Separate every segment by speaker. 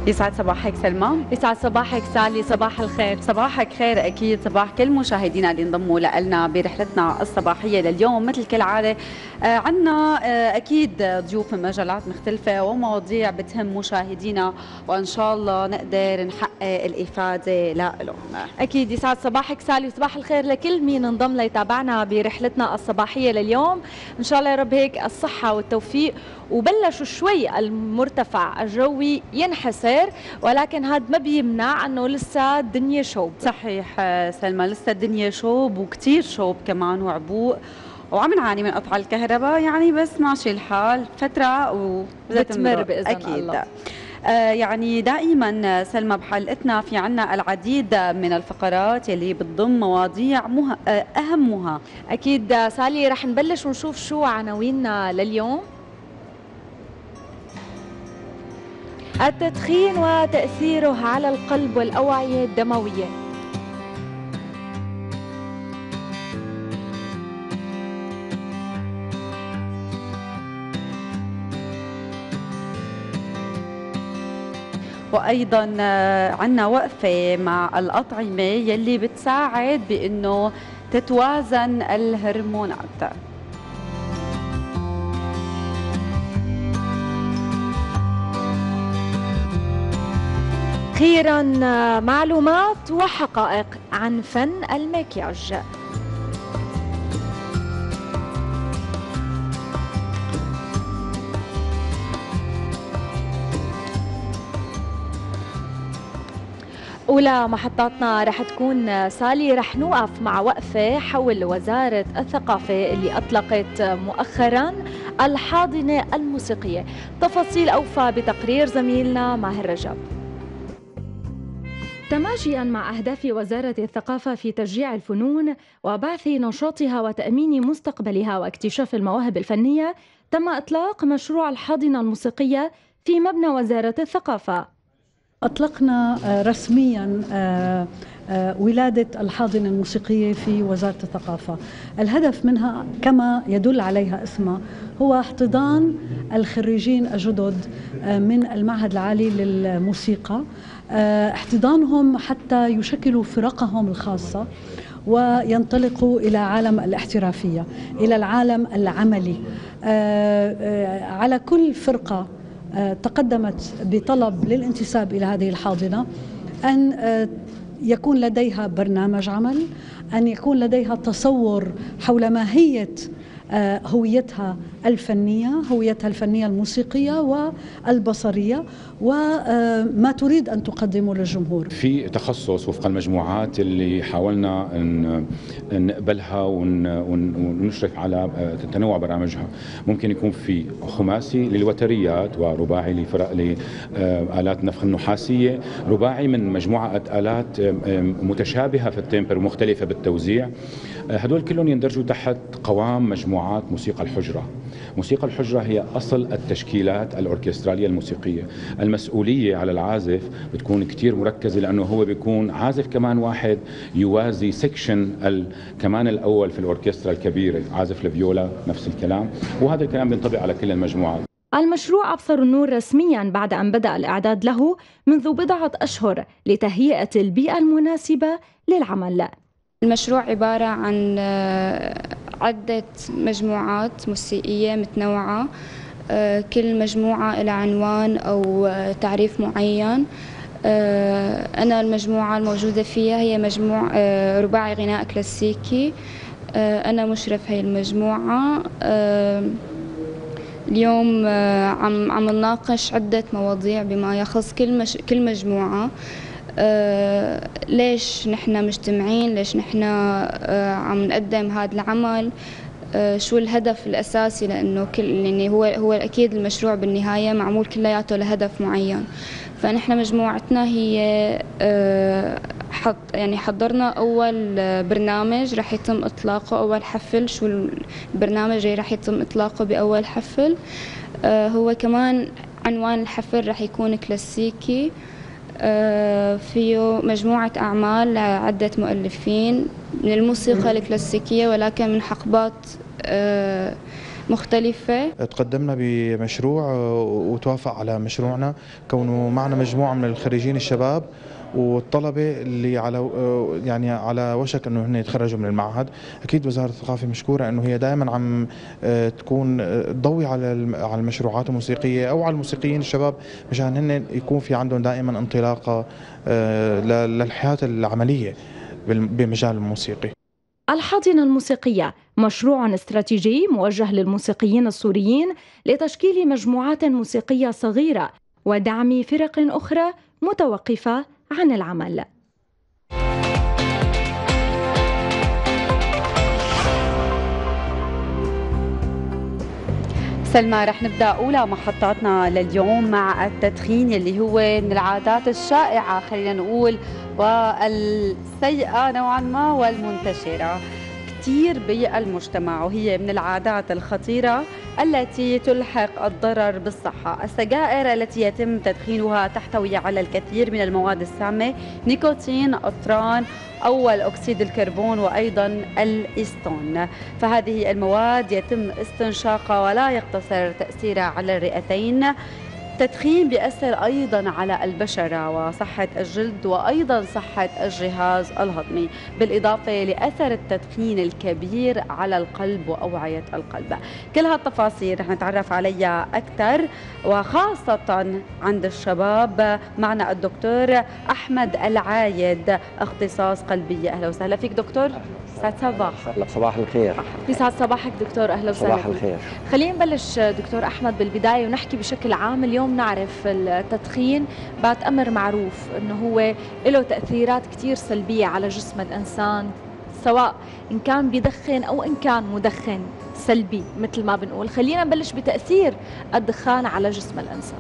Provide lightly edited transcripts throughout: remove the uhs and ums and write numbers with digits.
Speaker 1: يسعد صباحك سلمى.
Speaker 2: يسعد صباحك سالي، صباح الخير.
Speaker 1: صباحك خير اكيد، صباح كل مشاهدينا اللي انضموا لنا برحلتنا الصباحيه لليوم. مثل كل عاده عندنا اكيد ضيوف من مجالات مختلفه ومواضيع بتهم مشاهدينا، وان شاء الله نقدر نحقق الافاده لهم.
Speaker 2: اكيد. يسعد صباحك سالي وصباح الخير لكل مين انضم ليتابعنا برحلتنا الصباحيه لليوم. ان شاء الله يا رب هيك الصحه والتوفيق، وبلشوا شوي المرتفع الجوي ينحسر، ولكن هذا ما بيمنع انه لسه الدنيا شوب.
Speaker 1: صحيح سلمى، لسه الدنيا شوب وكثير شوب كمان وعبوء، وعم نعاني من قطع الكهرباء يعني، بس ماشي الحال فتره
Speaker 2: وبتمر باذن
Speaker 1: أكيد.
Speaker 2: الله.
Speaker 1: يعني دائما سلمى بحلقتنا في عنا العديد من الفقرات يلي بتضم مواضيع أهمها.
Speaker 2: أكيد سالي، رح نبلش ونشوف شو عناويننا لليوم. التدخين وتأثيره على القلب والأوعية الدموية.
Speaker 1: وأيضا عنا وقفة مع الأطعمة يلي بتساعد بأنه تتوازن الهرمونات.
Speaker 2: أخيرا معلومات وحقائق عن فن المكياج. أولى محطاتنا رح تكون سالي، رح نوقف مع وقفة حول وزارة الثقافة اللي أطلقت مؤخرا الحاضنة الموسيقية. تفاصيل أوفى بتقرير زميلنا ماهر رجب.
Speaker 3: تماشيا مع أهداف وزارة الثقافة في تشجيع الفنون وبعث نشاطها وتأمين مستقبلها واكتشاف المواهب الفنية، تم إطلاق مشروع الحاضنة الموسيقية في مبنى وزارة الثقافة.
Speaker 4: أطلقنا رسمياً ولادة الحاضنة الموسيقية في وزارة الثقافة. الهدف منها كما يدل عليها اسمها هو احتضان الخريجين الجدد من المعهد العالي للموسيقى، احتضانهم حتى يشكلوا فرقهم الخاصة وينطلقوا إلى عالم الاحترافية، إلى العالم العملي. على كل فرقة تقدمت بطلب للانتساب إلى هذه الحاضنة أن يكون لديها برنامج عمل، أن يكون لديها تصور حول ماهية هويتها الفنية الموسيقية والبصرية، وما تريد أن تقدمه للجمهور.
Speaker 5: في تخصص وفق المجموعات اللي حاولنا أن نقبلها ونشرف على تنوع برامجها. ممكن يكون في خماسي للوتريات، ورباعي لفرق لآلات النفخ النحاسية، رباعي من مجموعة آلات متشابهة في التيمبر ومختلفة بالتوزيع. هدول كلهم يندرجوا تحت قوام مجموعات موسيقى الحجرة. موسيقى الحجرة هي أصل التشكيلات الأوركسترالية الموسيقية. المسؤولية على العازف بتكون كتير مركزة، لأنه هو بيكون عازف كمان واحد يوازي سيكشن الكمان الأول في الأوركسترا الكبيرة، عازف الفيولا نفس الكلام، وهذا الكلام بينطبق على كل المجموعات.
Speaker 3: المشروع أبصر النور رسمياً بعد أن بدأ الإعداد له منذ بضعة أشهر لتهيئة البيئة المناسبة للعمل.
Speaker 6: المشروع عبارة عن عدة مجموعات موسيقية متنوعة، كل مجموعة لها عنوان أو تعريف معين. أنا المجموعة الموجودة فيها هي مجموعة رباعي غناء كلاسيكي. أنا مشرف هاي المجموعة. اليوم عم نناقش عدة مواضيع بما يخص كل مجموعة. ليش نحن مجتمعين، ليش نحن عم نقدم هذا العمل، شو الهدف الأساسي، لأنه يعني هو أكيد المشروع بالنهاية معمول كلياته لهدف معين. فنحن مجموعتنا هي يعني حضرنا أول برنامج رح يتم إطلاقه، أول حفل. شو البرنامج اللي رح يتم إطلاقه بأول حفل؟ هو كمان عنوان الحفل رح يكون كلاسيكي، فيه مجموعة أعمال لعدة مؤلفين من الموسيقى الكلاسيكية، ولكن من حقبات مختلفة.
Speaker 7: تقدمنا بمشروع وتوافق على مشروعنا كونه معنا مجموعة من الخريجين الشباب والطلبة اللي على وشك انه هن يتخرجوا من المعهد. اكيد وزارة الثقافة مشكورة انه هي دائما عم تكون تضوي على المشروعات الموسيقية او على الموسيقيين الشباب مشان هن يكون في عندهم دائما انطلاقة للحياة العملية بمجال الموسيقي.
Speaker 3: الحاضنة الموسيقية مشروع استراتيجي موجه للموسيقيين السوريين لتشكيل مجموعات موسيقية صغيرة ودعم فرق أخرى متوقفة عن العمل.
Speaker 1: سلمى، رح نبدأ أولى محطاتنا لليوم مع التدخين اللي هو من العادات الشائعة خلينا نقول والسيئة نوعا ما والمنتشرة كثير بالمجتمع، وهي من العادات الخطيرة التي تلحق الضرر بالصحة. السجائر التي يتم تدخينها تحتوي على الكثير من المواد السامة، نيكوتين، أطران أول أكسيد الكربون وأيضا الإستون. فهذه المواد يتم استنشاقها ولا يقتصر تأثيرها على الرئتين. التدخين بيأثر أيضا على البشرة وصحة الجلد وأيضا صحة الجهاز الهضمي، بالإضافة لأثر التدخين الكبير على القلب وأوعية القلب. كل هالتفاصيل رح نتعرف عليها أكثر وخاصة عند الشباب. معنا الدكتور أحمد العايد، اختصاص قلبية. أهلا وسهلا فيك دكتور. سعد صباح.
Speaker 8: صباح الخير.
Speaker 2: يسعد صباحك دكتور، أهلا وسهلا.
Speaker 8: صباح الخير.
Speaker 2: خلينا نبلش دكتور أحمد بالبداية ونحكي بشكل عام. اليوم نعرف التدخين بعد أمر معروف أنه هو له تأثيرات كتير سلبية على جسم الإنسان، سواء إن كان بيدخن أو إن كان مدخن سلبي مثل ما بنقول. خلينا نبلش بتأثير الدخان على جسم الإنسان.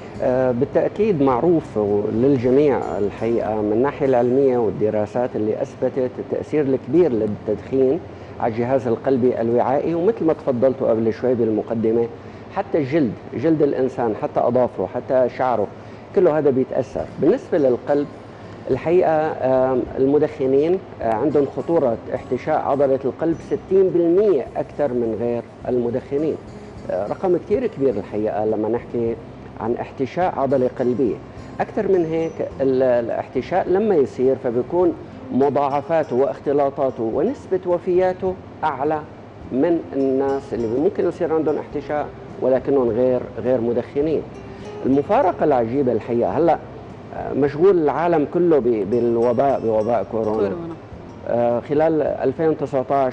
Speaker 8: بالتأكيد معروف للجميع الحقيقة من الناحية العلمية والدراسات اللي أثبتت التأثير الكبير للتدخين على الجهاز القلبي الوعائي، ومثل ما تفضلتوا قبل شوي بالمقدمة حتى الجلد، جلد الإنسان، حتى أظافره، حتى شعره، كله هذا بيتأثر. بالنسبة للقلب الحقيقة المدخنين عندهم خطورة احتشاء عضلة القلب 60% أكثر من غير المدخنين. رقم كثير كبير الحقيقة لما نحكي عن احتشاء عضلة قلبية. أكثر من هيك الاحتشاء لما يصير فبيكون مضاعفاته واختلاطاته ونسبة وفياته أعلى من الناس اللي ممكن يصير عندهم احتشاء ولكنهم غير مدخنين. المفارقة العجيبة الحقيقة هلا مشغول العالم كله بوباء كورونا. خلال 2019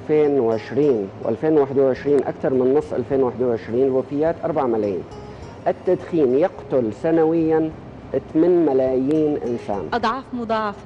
Speaker 8: و2020 و2021 أكثر من نص 2021 الوفيات 4 ملايين. التدخين يقتل سنويا 8 ملايين إنسان.
Speaker 2: أضعاف مضاعفة.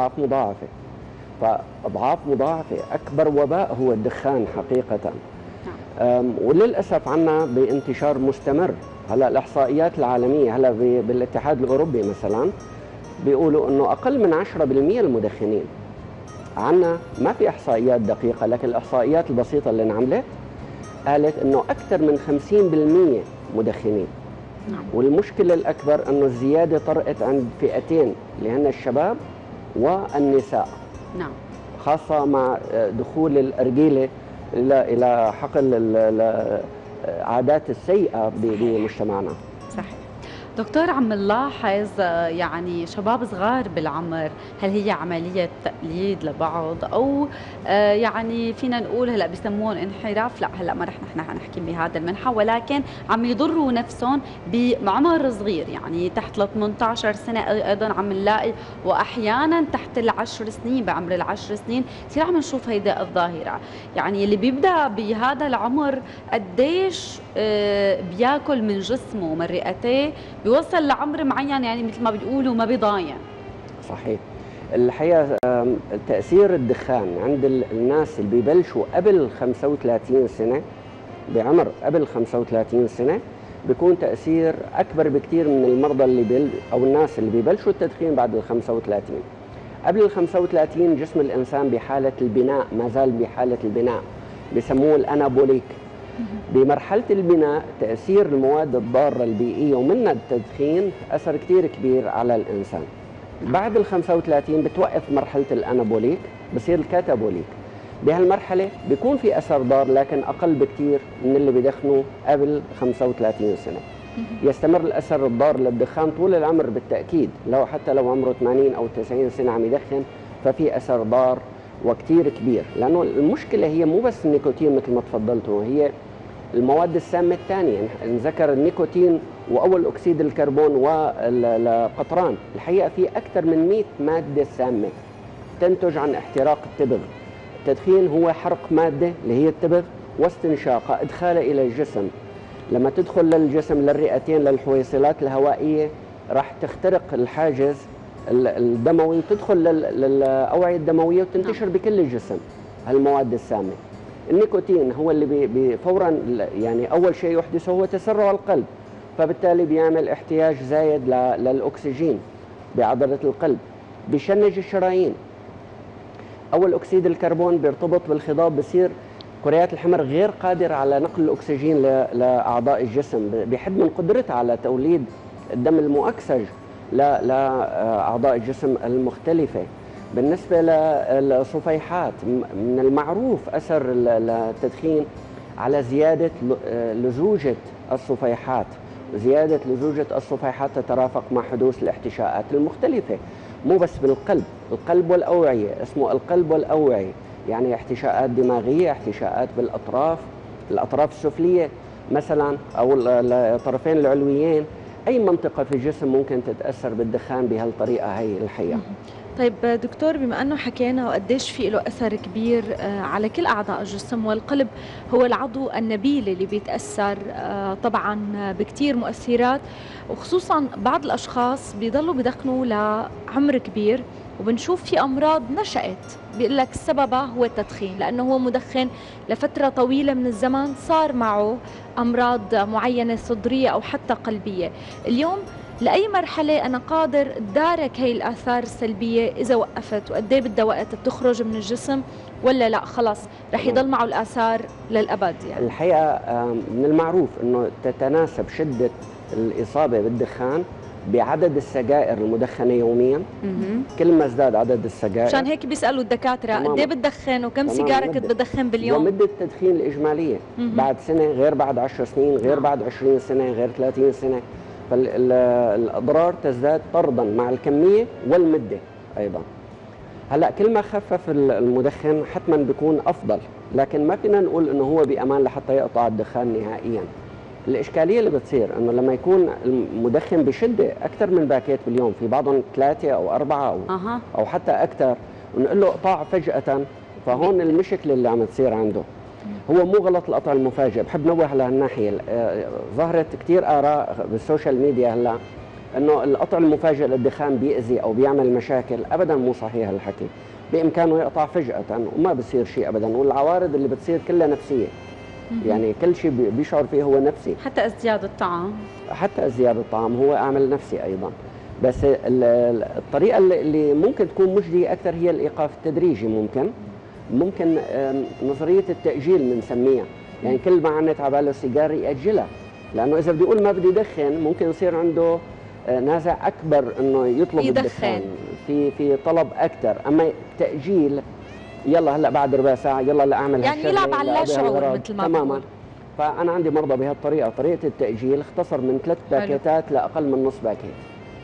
Speaker 8: فأضعاف مضاعفة. أكبر وباء هو الدخان حقيقة. وللأسف عنا بانتشار مستمر. هلا الإحصائيات العالمية هلا بالاتحاد الأوروبي مثلا بيقولوا إنه أقل من 10% المدخنين. عنا ما في إحصائيات دقيقة، لكن الإحصائيات البسيطة اللي انعملت قالت إنه أكثر من 50% مدخنين. والمشكلة الأكبر أنه الزيادة طرقت عند فئتين اللي هن الشباب والنساء. خاصة مع دخول الأرجيلة إلى حقل العادات السيئة بمجتمعنا.
Speaker 1: صحيح. دكتور، عم نلاحظ يعني شباب صغار بالعمر، هل هي عملية تقليد لبعض أو يعني فينا نقول هلا بسموهم انحراف؟ لا هلا ما رح نحن نحكي بهذا المنحى، ولكن عم يضروا نفسهم بعمر صغير، يعني تحت 18 سنة أيضا عم نلاقي، وأحيانا تحت 10 سنين، بعمر 10 سنين كثير عم نشوف هيدا الظاهرة. يعني اللي بيبدأ بهذا العمر قديش بياكل من جسمه ومن رئتيه بيوصل لعمر معين، يعني مثل ما بيقولوا ما بيضاين.
Speaker 8: صحيح. الحقيقة تأثير الدخان عند الناس اللي بيبلشوا قبل 35 سنة، بعمر قبل 35 سنة بيكون تأثير أكبر بكتير من المرضى أو الناس اللي بيبلشوا التدخين بعد ال 35. قبل ال 35 جسم الإنسان بحالة البناء، ما زال بحالة البناء، بيسموه الأنابوليك. بمرحلة البناء تأثير المواد الضارة البيئية ومنها التدخين أثر كتير كبير على الإنسان. بعد ال 35 بتوقف مرحلة الأنابوليك، بصير الكاتابوليك. بهالمرحله بيكون في اثر ضار لكن اقل بكثير من اللي بيدخنوا قبل 35 سنه. يستمر الاثر الضار للدخان طول العمر بالتاكيد، حتى لو عمره 80 او 90 سنه عم يدخن ففي اثر ضار وكثير كبير، لانه المشكله هي مو بس النيكوتين مثل ما تفضلتوا، هي المواد السامه الثانيه. انذكر النيكوتين واول اكسيد الكربون والقطران، الحقيقه في اكثر من 100 ماده سامه تنتج عن احتراق التبغ. التدخين هو حرق ماده اللي هي التبغ واستنشاقها، ادخالها الى الجسم. لما تدخل للجسم للرئتين للحويصلات الهوائيه راح تخترق الحاجز الدموي وتدخل للاوعيه الدمويه وتنتشر بكل الجسم هالمواد السامه. النيكوتين هو اللي فورا يعني اول شيء يحدثه هو تسرع القلب، فبالتالي بيعمل احتياج زايد للاكسجين بعضله القلب، بيشنج الشرايين. اول اكسيد الكربون بيرتبط بالخضاب، بصير كريات الحمر غير قادره على نقل الاكسجين لاعضاء الجسم، بيحد من قدرتها على توليد الدم المؤكسج لاعضاء الجسم المختلفه. بالنسبه للصفيحات، من المعروف اثر التدخين على زياده لزوجه الصفيحات، زياده لزوجه الصفيحات تترافق مع حدوث الاحتشاءات المختلفه، مو بس بالقلب، القلب والاوعيه، اسمه القلب والاوعيه، يعني احتشاءات دماغيه، احتشاءات الاطراف السفليه مثلا او الطرفين العلويين، اي منطقه في الجسم ممكن تتاثر بالدخان بهالطريقه هي الحقيقه.
Speaker 2: طيب دكتور، بما انه حكينا وقديش في له اثر كبير على كل اعضاء الجسم، والقلب هو العضو النبيل اللي بيتاثر طبعا بكثير مؤثرات، وخصوصا بعض الاشخاص بيضلوا بدخنوا لعمر كبير وبنشوف في امراض نشأت بيقول لك سببها هو التدخين، لانه هو مدخن لفتره طويله من الزمن صار معه امراض معينه صدريه او حتى قلبيه. اليوم لأي مرحلة أنا قادر أتدارك هي الآثار السلبية إذا وقفت، وقد إيه بدها وقت بتخرج من الجسم، ولا لا خلص رح يضل معه الآثار للأبد؟ يعني
Speaker 8: الحقيقة من المعروف أنه تتناسب شدة الإصابة بالدخان بعدد السجائر المدخنة يوميا. كل ما ازداد عدد السجائر،
Speaker 2: عشان هيك بيسألوا الدكاترة قد ايه بتدخن وكم سيجارة كنت بدخن باليوم،
Speaker 8: ومدة التدخين الإجمالية بعد سنة غير بعد 10 سنين غير بعد 20 سنة غير 30 سنة، فالأضرار تزداد طردا مع الكمية والمدة أيضا. هلا كل ما خفف المدخن حتما بيكون أفضل، لكن ما فينا نقول إنه هو بأمان لحتى يقطع الدخان نهائيا. الإشكالية اللي بتصير إنه لما يكون المدخن بشدة أكثر من باكيت باليوم، في بعضهم 3 أو 4 أو حتى أكثر، ونقول له اقطع فجأة، فهون المشكلة اللي عم تصير عنده. هو مو غلط القطع المفاجئ، بحب نوه على هالناحية. ظهرت كثير آراء بالسوشيال ميديا هلا إنه القطع المفاجئ للدخان بيأذي أو بيعمل مشاكل، أبدا مو صحيح الحكي. بإمكانه يقطع فجأة وما بصير شيء أبدا، والعوارض اللي بتصير كلها نفسية. يعني كل شيء بيشعر فيه هو نفسي،
Speaker 1: حتى ازدياد الطعام،
Speaker 8: حتى ازدياد الطعام هو عامل نفسي ايضا. بس الطريقه اللي ممكن تكون مجديه اكثر هي الايقاف التدريجي. ممكن نظريه التاجيل بنسميها، يعني كل ما عنت على باله سيجاره ياجلها، لانه اذا بدي اقول ما بدي ادخن ممكن يصير عنده نازع اكبر انه يطلب الدخان، في طلب اكثر. اما تاجيل، يلا هلا بعد ربع ساعه يلا لا اعمل
Speaker 2: يعني يلعب على لا شعور مثل ما
Speaker 8: تماما. فانا عندي مرضى بهالطريقه، طريقه التاجيل اختصر من 3 باكيتات لاقل من نص باكيت.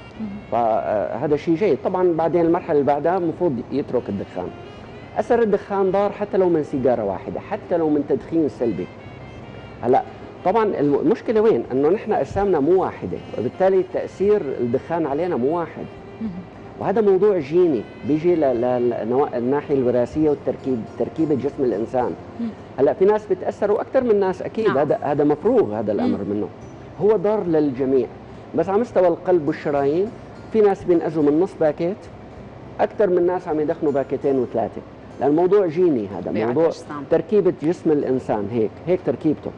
Speaker 8: فهذا شيء جيد. طبعا بعدين المرحله اللي بعدها المفروض يترك الدخان. اثر الدخان ضار حتى لو من سيجاره واحده، حتى لو من تدخين سلبي. هلا طبعا المشكله وين؟ انه نحن اجسامنا مو واحده، وبالتالي تاثير الدخان علينا مو واحد. وهذا موضوع جيني بيجي للناحيه الوراثيه تركيبه جسم الانسان. هلا في ناس بتاثروا اكثر من ناس اكيد، هذا مفروغ هذا الامر منه. هو ضار للجميع، بس على مستوى القلب والشرايين في ناس بينأذوا من نص باكيت اكثر من ناس عم يدخنوا باكيتين و3، لان الموضوع جيني. هذا موضوع تركيبه جسم الانسان، هيك تركيبته.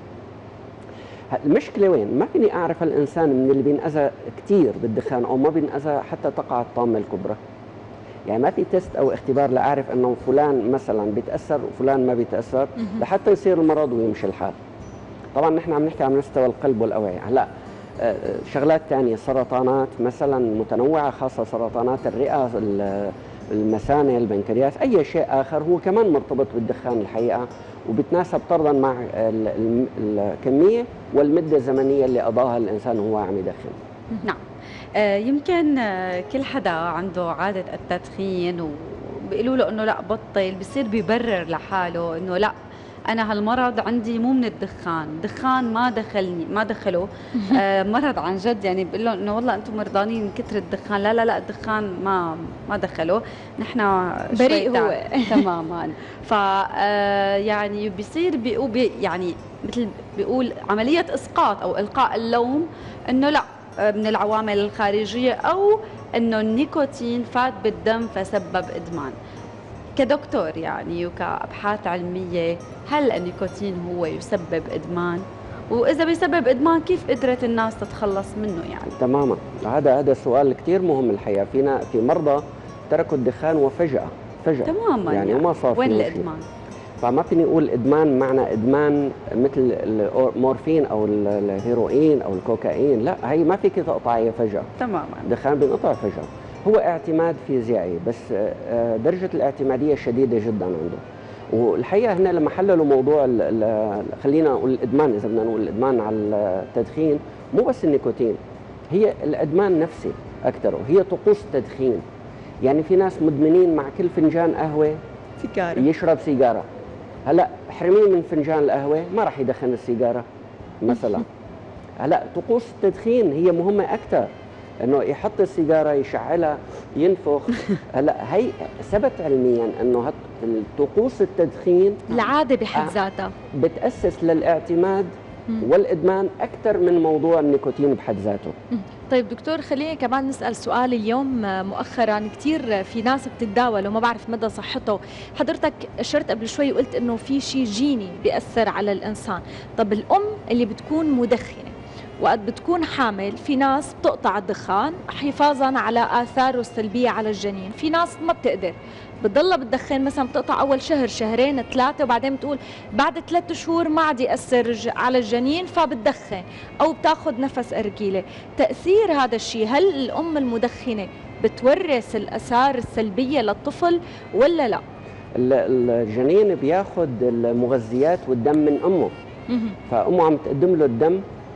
Speaker 8: المشكله وين؟ ما فيني اعرف الانسان من اللي بينأذى كثير بالدخان او ما بينأذى حتى تقع الطامه الكبرى. يعني ما في تيست او اختبار لاعرف انه فلان مثلا بيتاثر وفلان ما بيتاثر لحتى يصير المرض ويمشي الحال. طبعا نحن عم نحكي عن مستوى القلب والاوعيه. هلا شغلات ثانيه، سرطانات مثلا متنوعه، خاصه سرطانات الرئه، المثانه، البنكرياس، اي شيء اخر هو كمان مرتبط بالدخان الحقيقه، وبتناسب طردا مع الكميه والمده الزمنيه اللي قضاها الانسان وهو عم يدخن.
Speaker 1: نعم. يمكن كل حدا عنده عاده التدخين وبيقولوا له انه لا بطل، بصير بيبرر لحاله انه لا انا هالمرض عندي مو من الدخان ما دخلني ما دخله مرض عن جد، يعني بقول له انه والله انتم مرضانين من كثر الدخان، لا لا لا الدخان ما دخله، نحن
Speaker 2: بريء هو
Speaker 1: تماما. ف يعني بيصير يعني مثل بيقول عمليه اسقاط او القاء اللوم انه لا من العوامل الخارجيه او انه النيكوتين فات بالدم فسبب ادمان. كدكتور يعني وكأبحاث علمية، هل النيكوتين هو يسبب إدمان؟ وإذا بيسبب إدمان كيف قدرت الناس تتخلص منه يعني؟
Speaker 8: تماما، هذا السؤال كثير مهم الحقيقة. في مرضى تركوا الدخان وفجأة
Speaker 1: تماما
Speaker 8: يعني وما صار
Speaker 1: وين الإدمان؟
Speaker 8: فما فيني أقول إدمان معنى إدمان مثل المورفين أو الهيروين أو الكوكايين، لا هي ما فيك تقطعيها فجأة.
Speaker 1: تماما.
Speaker 8: الدخان بينقطع فجأة، هو اعتماد فيزيائي، بس درجة الاعتمادية شديدة جدا عنده. والحقيقة هنا لما حللوا موضوع خلينا نقول الإدمان، إذا بدنا نقول الإدمان على التدخين، مو بس النيكوتين، هي الإدمان نفسي أكثر، وهي طقوس تدخين. يعني في ناس مدمنين مع كل فنجان قهوة
Speaker 1: سيجارة،
Speaker 8: يشرب سيجارة. هلا احرميه من فنجان القهوة ما راح يدخن السيجارة مثلا. هلا طقوس التدخين هي مهمة أكثر، انه يحط السيجاره يشعلها ينفخ. هلا هي ثبت علميا انه طقوس التدخين
Speaker 2: العاده بحد ذاتها
Speaker 8: بتاسس للاعتماد والادمان اكثر من موضوع النيكوتين بحد ذاته.
Speaker 2: طيب دكتور، خليني كمان نسال سؤال. اليوم مؤخرا كثير في ناس بتتداول وما بعرف مدى صحته، حضرتك اشرت قبل شوي وقلت انه في شيء جيني بياثر على الانسان. طب الام اللي بتكون مدخنه وقت بتكون حامل، في ناس بتقطع الدخان حفاظا على آثاره السلبية على الجنين، في ناس ما بتقدر بتضلها بتدخن، مثلا بتقطع أول شهر شهرين ثلاثة وبعدين بتقول بعد 3 شهور ما عاد يأثر على الجنين فبتدخن، أو بتاخذ نفس أرجيلة. تأثير هذا الشيء، هل الأم المدخنة بتورث الآثار السلبية للطفل ولا لا؟
Speaker 8: الجنين بياخذ المغذيات والدم من أمه، فأمه عم تقدم له الدم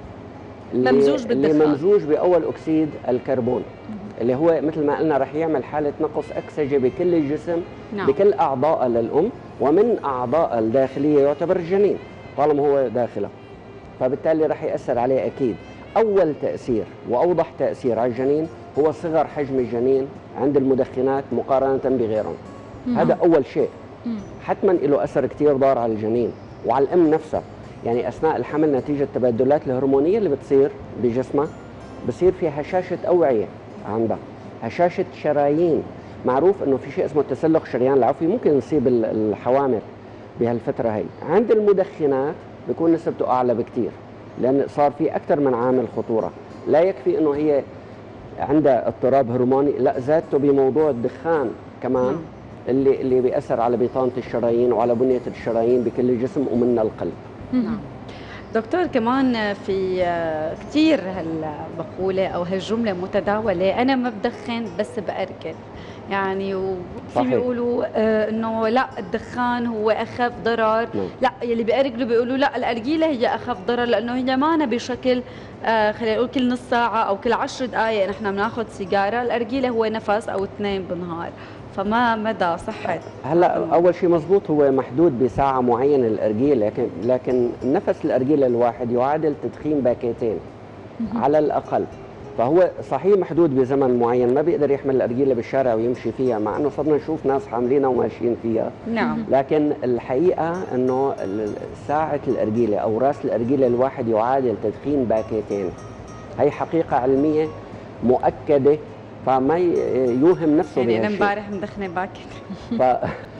Speaker 2: ممزوج بالدخان،
Speaker 8: اللي ممزوج بأول أكسيد الكربون، اللي هو مثل ما قلنا رح يعمل حالة نقص أكسجة بكل الجسم. نعم. بكل أعضاء للأم، ومن أعضاء الداخلية يعتبر الجنين طالما هو داخله، فبالتالي رح يأثر عليه أكيد. أول تأثير وأوضح تأثير على الجنين هو صغر حجم الجنين عند المدخنات مقارنة بغيرهم. هذا أول شيء. حتما له أثر كتير ضار على الجنين وعلى الأم نفسها. يعني أثناء الحمل نتيجة التبادلات الهرمونية اللي بتصير بجسمها بصير في هشاشة أوعية عندها، هشاشة شرايين. معروف إنه في شيء اسمه تسلخ شريان العفوي ممكن يصيب الحوامل بهالفترة هي. عند المدخنات بيكون نسبته أعلى بكتير، لأن صار في أكثر من عامل خطورة. لا يكفي إنه هي عندها اضطراب هرموني، لا زادته بموضوع الدخان كمان اللي بيأثر على بطانة الشرايين وعلى بنية الشرايين بكل الجسم ومنها القلب.
Speaker 1: نعم. دكتور، كمان في كثير هالمقولة أو هالجملة متداولة، أنا ما بدخن بس بأركل. يعني وفي بيقولوا انه لا الدخان هو اخف ضرر. لا يلي بيأرجلوا بيقولوا لا الأرجيلة هي اخف ضرر، لانه هي معنا بشكل خلينا نقول كل نص ساعة او كل 10 دقائق نحن بناخذ سيجارة. الأرجيلة هو نفس او 2 بالنهار، فما مدى صحة؟
Speaker 8: هلا اول شيء مزبوط هو محدود بساعة معينة الأرجيلة، لكن نفس الأرجيلة الواحد يعادل تدخين باكيتين على الأقل. فهو صحيح محدود بزمن معين، ما بيقدر يحمل الأرجيلة بالشارع ويمشي فيها، مع انه صرنا نشوف ناس حاملينها وماشيين فيها.
Speaker 1: نعم.
Speaker 8: لكن الحقيقة انه ساعة الأرجيلة او راس الأرجيلة الواحد يعادل تدخين باكيتين. هي حقيقة علمية مؤكدة، فما يوهم نفسه بهالشيء.
Speaker 1: يعني انا امبارح مدخنة باكيت.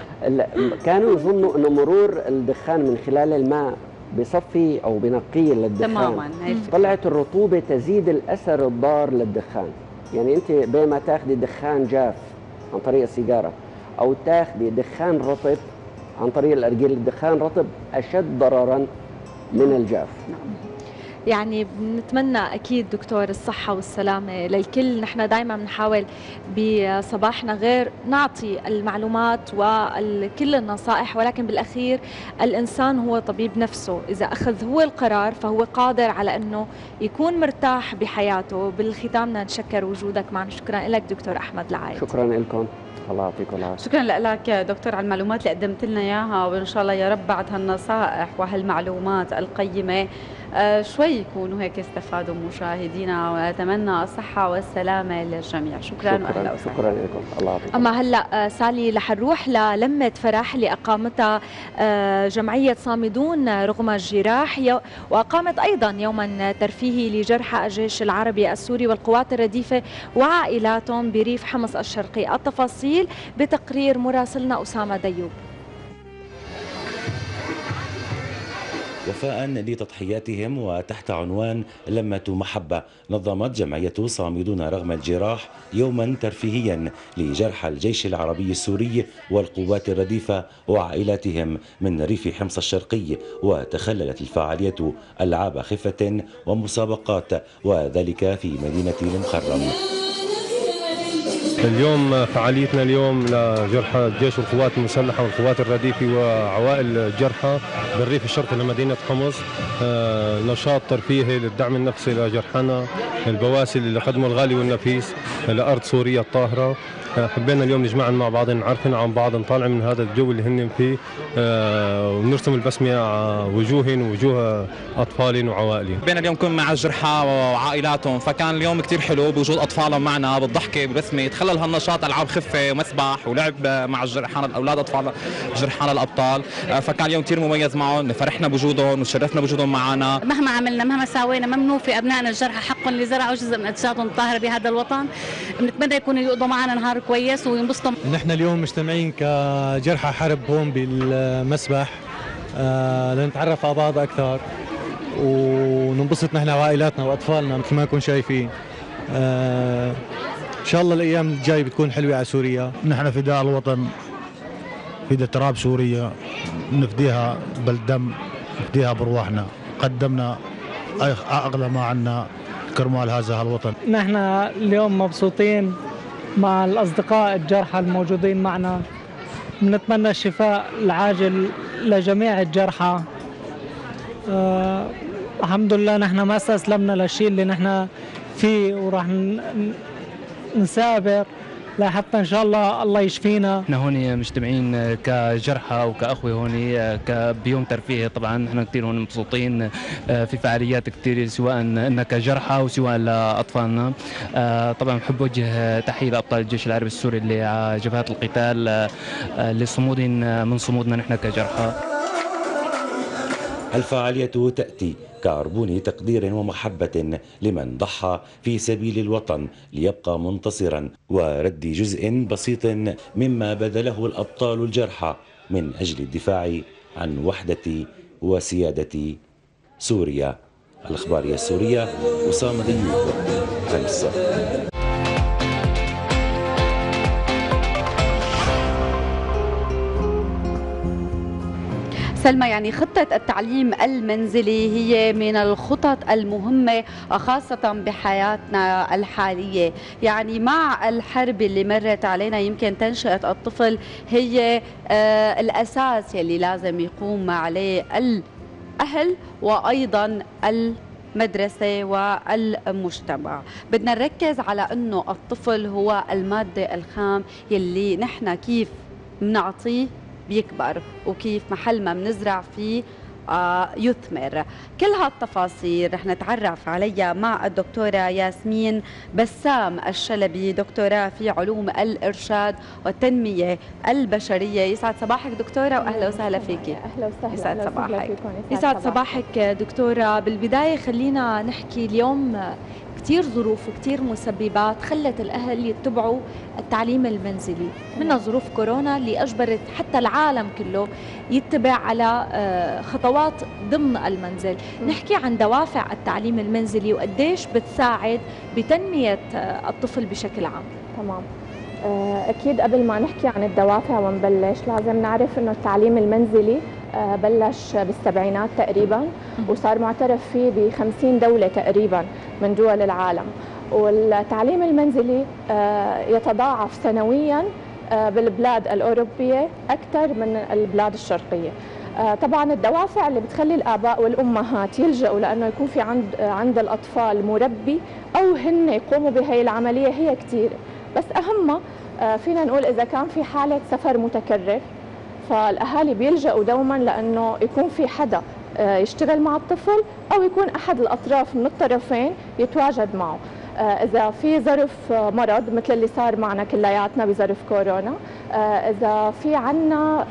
Speaker 8: كانوا يظنوا انه مرور الدخان من خلال الماء بصفي او بنقيه للدخان.
Speaker 1: تماما.
Speaker 8: طلعت الرطوبه تزيد الاثر الضار للدخان. يعني انت بينما تاخذي دخان جاف عن طريق السيجاره او تاخذي دخان رطب عن طريق الأرجيلة، الدخان رطب اشد ضررا من الجاف.
Speaker 1: نعم.
Speaker 2: يعني بنتمنى أكيد دكتور الصحة والسلامة للكل. نحن دائما بنحاول بصباحنا غير نعطي المعلومات وكل النصائح، ولكن بالأخير الإنسان هو طبيب نفسه. إذا أخذ هو القرار فهو قادر على أنه يكون مرتاح بحياته. بالختام بدنا نشكر وجودك معنا. شكرا لك دكتور أحمد العايد.
Speaker 8: شكرا لكم، الله يعطيكم العافية.
Speaker 1: شكرا لك دكتور على المعلومات اللي قدمت لنا اياها، وان شاء الله يا رب بعد هالنصائح وهالمعلومات القيمه شوي يكونوا هيك استفادوا مشاهدينا، ونتمنى الصحه والسلامه للجميع. شكرا واهلا وسهلا.
Speaker 8: شكرا لكم، الله يعطيكم.
Speaker 2: اما هلا سالي رح نروح للمه فرح اللي اقامتها جمعيه صامدون رغم الجراح، واقامت ايضا يوما ترفيهي لجرحى الجيش العربي السوري والقوات الرديفه وعائلاتهم بريف حمص الشرقي. التفاصيل بتقرير مراسلنا أسامة ديوب.
Speaker 9: وفاء لتضحياتهم وتحت عنوان لمة محبة، نظمت جمعية صامدون رغم الجراح يوما ترفيهيا لجرحى الجيش العربي السوري والقوات الرديفة وعائلاتهم من ريف حمص الشرقي. وتخللت الفعالية ألعاب خفة ومسابقات، وذلك في مدينة المخرم.
Speaker 10: اليوم فعاليتنا اليوم لجرحى الجيش والقوات المسلحة والقوات الرديفة وعوائل الجرحى بالريف الشرقي لمدينة حمص. نشاط ترفيهي للدعم النفسي لجرحانا، البواسل اللي قدموا الغالي والنفيس لأرض سوريا الطاهرة. حبينا اليوم نجمعنا مع بعض، نعرفن عن بعض، نطالع من هذا الجو اللي هن فيه، ونرسم البسمة على وجوهن ووجوه أطفالهم وعوائلهم.
Speaker 11: حبينا اليوم نكون مع الجرحى وعائلاتهم، فكان اليوم كتير حلو بوجود أطفالهم معنا بالضحكة بالبسمة. تخلل هالنشاط ألعاب خفة ومسبح ولعب مع الجرحى الأولاد أطفال جرحى الأبطال، فكان اليوم كتير مميز معهم. فرحنا بوجودهم وتشرفنا بوجودهم معنا.
Speaker 12: مهما عملنا مهما سوينا ما بنوفي أبنائنا الجرحى حقهم اللي زرعوا جزء من أجسادهم الطاهرة بهذا الوطن. بنتمنى يكونوا يقضوا معنا نهار كويس وينبسطوا.
Speaker 13: نحن اليوم مجتمعين كجرحى حرب هون بالمسبح لنتعرف على بعض أكثر وننبسط نحن وعائلاتنا وأطفالنا مثل ما نكون شايفين. إن شاء الله الأيام الجاي بتكون حلوة على سوريا.
Speaker 14: نحن فداء الوطن، فداء تراب سوريا، نفديها بالدم، نفديها بروحنا. قدمنا أغلى ما عنا كرمال هذا الوطن.
Speaker 15: نحن اليوم مبسوطين مع الأصدقاء الجرحى الموجودين معنا. بنتمنى الشفاء العاجل لجميع الجرحى. الحمد لله نحن ما استسلمنا للشيء اللي نحن فيه، وراح نثابر لحتى ان شاء الله يشفينا.
Speaker 16: احنا هون مجتمعين كجرحى وكاخوه هون بيوم ترفيهي. طبعا نحن كثير هون مبسوطين في فعاليات كثير، سواء إن كجرحى وسواء لاطفالنا. طبعا بحب اوجه تحيه لابطال الجيش العربي السوري اللي على جبهات القتال لصمود من صمودنا نحن كجرحى.
Speaker 9: الفعالية تأتي كعربون تقدير ومحبة لمن ضحى في سبيل الوطن ليبقى منتصرا، ورد جزء بسيط مما بذله الأبطال الجرحى من أجل الدفاع عن وحدة وسيادة سوريا. الإخبارية السورية أسامة ديوب، حمص.
Speaker 1: سلمى، يعني خطة التعليم المنزلي هي من الخطط المهمة خاصة بحياتنا الحالية. يعني مع الحرب اللي مرت علينا يمكن تنشئة الطفل هي الأساس اللي لازم يقوم عليه الأهل وأيضا المدرسة والمجتمع. بدنا نركز على أنه الطفل هو المادة الخام يلي نحن كيف بنعطيه بيكبر، وكيف محل ما بنزرع فيه يثمر. كل هالتفاصيل رح نتعرف عليها مع الدكتورة ياسمين بسام الشلبي، دكتوراه في علوم الإرشاد والتنمية البشرية. يسعد صباحك دكتورة وأهلا وسهلا فيكي.
Speaker 2: أهلا وسهلا.
Speaker 1: يسعد صباحك.
Speaker 2: يسعد صباحك دكتورة. بالبداية خلينا نحكي اليوم كتير ظروف وكتير مسببات خلت الأهل يتبعوا التعليم المنزلي، منها ظروف كورونا اللي أجبرت حتى العالم كله يتبع على خطوات ضمن المنزل. نحكي عن دوافع التعليم المنزلي وقديش بتساعد بتنمية الطفل بشكل عام.
Speaker 17: تمام. أكيد قبل ما نحكي عن الدوافع ونبلش لازم نعرف إنه التعليم المنزلي بلش بالسبعينات تقريبا، وصار معترف فيه ب50 دولة تقريبا من دول العالم. والتعليم المنزلي يتضاعف سنويا بالبلاد الأوروبية أكثر من البلاد الشرقية. طبعا الدوافع اللي بتخلي الآباء والأمهات يلجأوا لأنه يكون في عند الأطفال مربي أو هن يقوموا بهي العملية هي كثيرة، بس أهمها فينا نقول إذا كان في حالة سفر متكرر فالأهالي بيلجأوا دوما لأنه يكون في حدا يشتغل مع الطفل أو يكون أحد الأطراف من الطرفين يتواجد معه. إذا في ظرف مرض مثل اللي صار معنا كلياتنا بظرف كورونا، إذا في عنا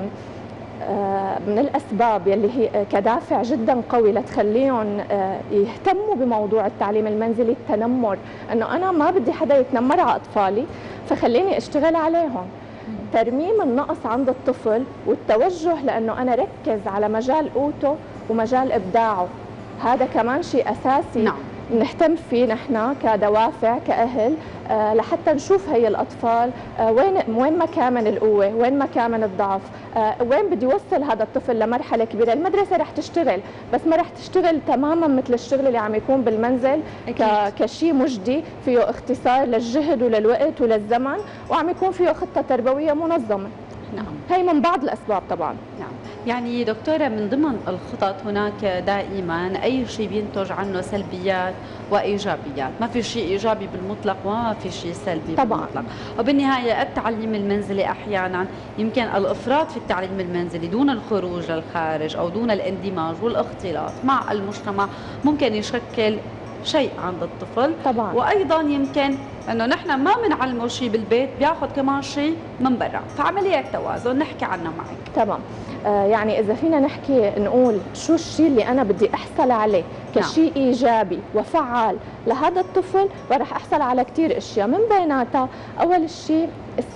Speaker 17: من الأسباب يلي هي كدافع جدا قوي لتخليهم يهتموا بموضوع التعليم المنزلي التنمر، أنه أنا ما بدي حدا يتنمر على أطفالي فخليني أشتغل عليهم. ترميم النقص عند الطفل والتوجه لأنه أنا ركز على مجال قوته ومجال إبداعه، هذا كمان شيء أساسي. نعم. نهتم فيه نحن كدوافع كأهل لحتى نشوف هي الأطفال وين مكامن القوة، وين مكامن الضعف، وين بدي يوصل هذا الطفل لمرحلة كبيرة. المدرسة رح تشتغل بس ما رح تشتغل تماما مثل الشغل اللي عم يكون بالمنزل كشيء مجدي فيه اختصار للجهد وللوقت وللزمن، وعم يكون فيه خطة تربوية منظمة. نعم. هي من بعض الأسباب طبعا.
Speaker 1: نعم. يعني دكتورة من ضمن الخطط هناك دائما أي شيء بينتج عنه سلبيات وإيجابيات، ما في شيء إيجابي بالمطلق وما في شيء سلبي طبعا بالمطلق. وبالنهاية التعليم المنزلي أحيانا يمكن الإفراط في التعليم المنزلي دون الخروج للخارج أو دون الاندماج والاختلاط مع المجتمع ممكن يشكل شيء عند الطفل طبعا. وأيضا يمكن انه نحن ما بنعلمه شيء بالبيت بياخذ كمان شيء من برا، فعمليه توازن نحكي عنها معك.
Speaker 17: تمام. يعني اذا فينا نحكي نقول شو الشيء اللي انا بدي احصل عليه كشيء ايجابي وفعال لهذا الطفل، ورح احصل على كثير اشياء من بيناتها اول شيء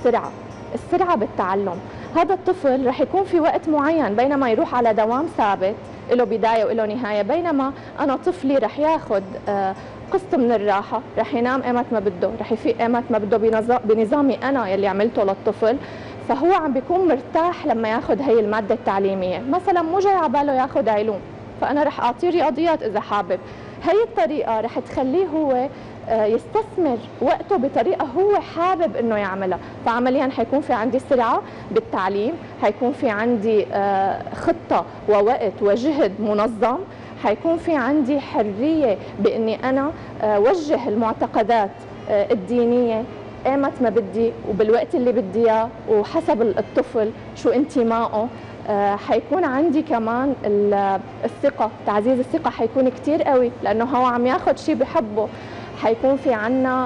Speaker 17: السرعه بالتعلم. هذا الطفل رح يكون في وقت معين بينما يروح على دوام ثابت له بدايه وله نهايه، بينما انا طفلي رح ياخذ قسط من الراحة، رح ينام ايمت ما بده، رح يفيق ايمت ما بده بنظامي أنا يلي عملته للطفل، فهو عم بيكون مرتاح لما ياخذ هي المادة التعليمية. مثلا مو جاي على باله ياخذ علوم فأنا رح أعطيه رياضيات إذا حابب. هي الطريقة رح تخليه هو يستثمر وقته بطريقة هو حابب إنه يعملها، فعمليا حيكون في عندي سرعة بالتعليم، حيكون في عندي خطة ووقت وجهد منظم، حيكون في عندي حرية بإني أنا وجه المعتقدات الدينية ايمت ما بدي وبالوقت اللي بدي اياه وحسب الطفل شو انتمائه. حيكون عندي كمان الثقة، تعزيز الثقة حيكون كتير قوي لأنه هو عم ياخد شيء بحبه. حيكون في عنا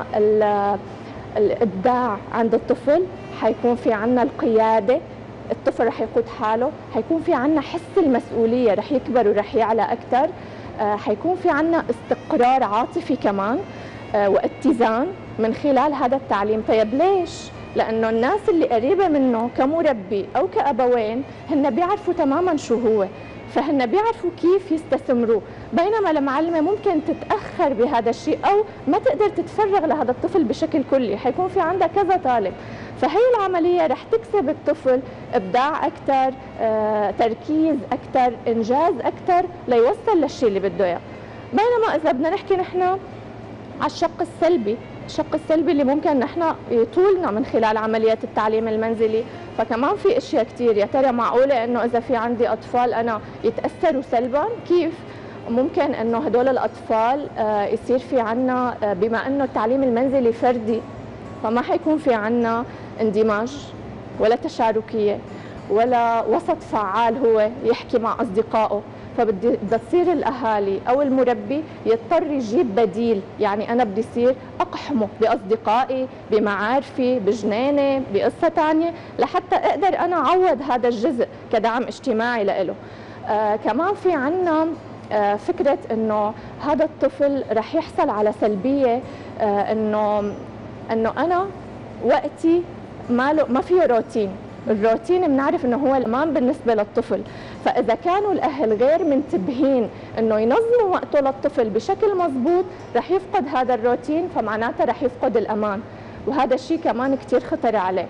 Speaker 17: الإبداع عند الطفل، حيكون في عنا القيادة، الطفل رح يقود حاله، حيكون في عنا حس المسؤولية، رح يكبر ورح يعلى أكثر. حيكون في عنا استقرار عاطفي كمان واتزان من خلال هذا التعليم. طيب ليش؟ لأنه الناس اللي قريبة منه كمربي أو كأبوين هن بيعرفوا تماما شو هو، فهن بيعرفوا كيف يستثمروه، بينما المعلمة ممكن تتأخر بهذا الشيء أو ما تقدر تتفرغ لهذا الطفل بشكل كلي، حيكون في عندها كذا طالب، فهي العملية رح تكسب الطفل إبداع أكثر، تركيز أكثر، إنجاز أكثر ليوصل للشيء اللي بده إياه. بينما إذا بدنا نحكي نحن على الشق السلبي، الشق السلبي اللي ممكن نحن يطولنا من خلال عمليات التعليم المنزلي، فكمان في اشياء كثير. يا ترى معقوله انه اذا في عندي اطفال انا يتاثروا سلبا؟ كيف ممكن انه هدول الاطفال يصير في عنا بما انه التعليم المنزلي فردي فما حيكون في عنا اندماج ولا تشاركيه ولا وسط فعال هو يحكي مع اصدقائه، فبدها تصير الاهالي او المربي يضطر يجيب بديل. يعني انا بدي يصير اقحمه باصدقائي بمعارفي بجناني بقصه ثانيه لحتى اقدر انا اعوض هذا الجزء كدعم اجتماعي له. كمان في عنا فكره انه هذا الطفل رح يحصل على سلبيه، انه انا وقتي ما فيه روتين. الروتين بنعرف انه هو الامان بالنسبه للطفل، فاذا كانوا الاهل غير منتبهين انه ينظموا وقته للطفل بشكل مضبوط رح يفقد هذا الروتين، فمعناته رح يفقد الامان، وهذا الشيء كمان كثير خطر عليه.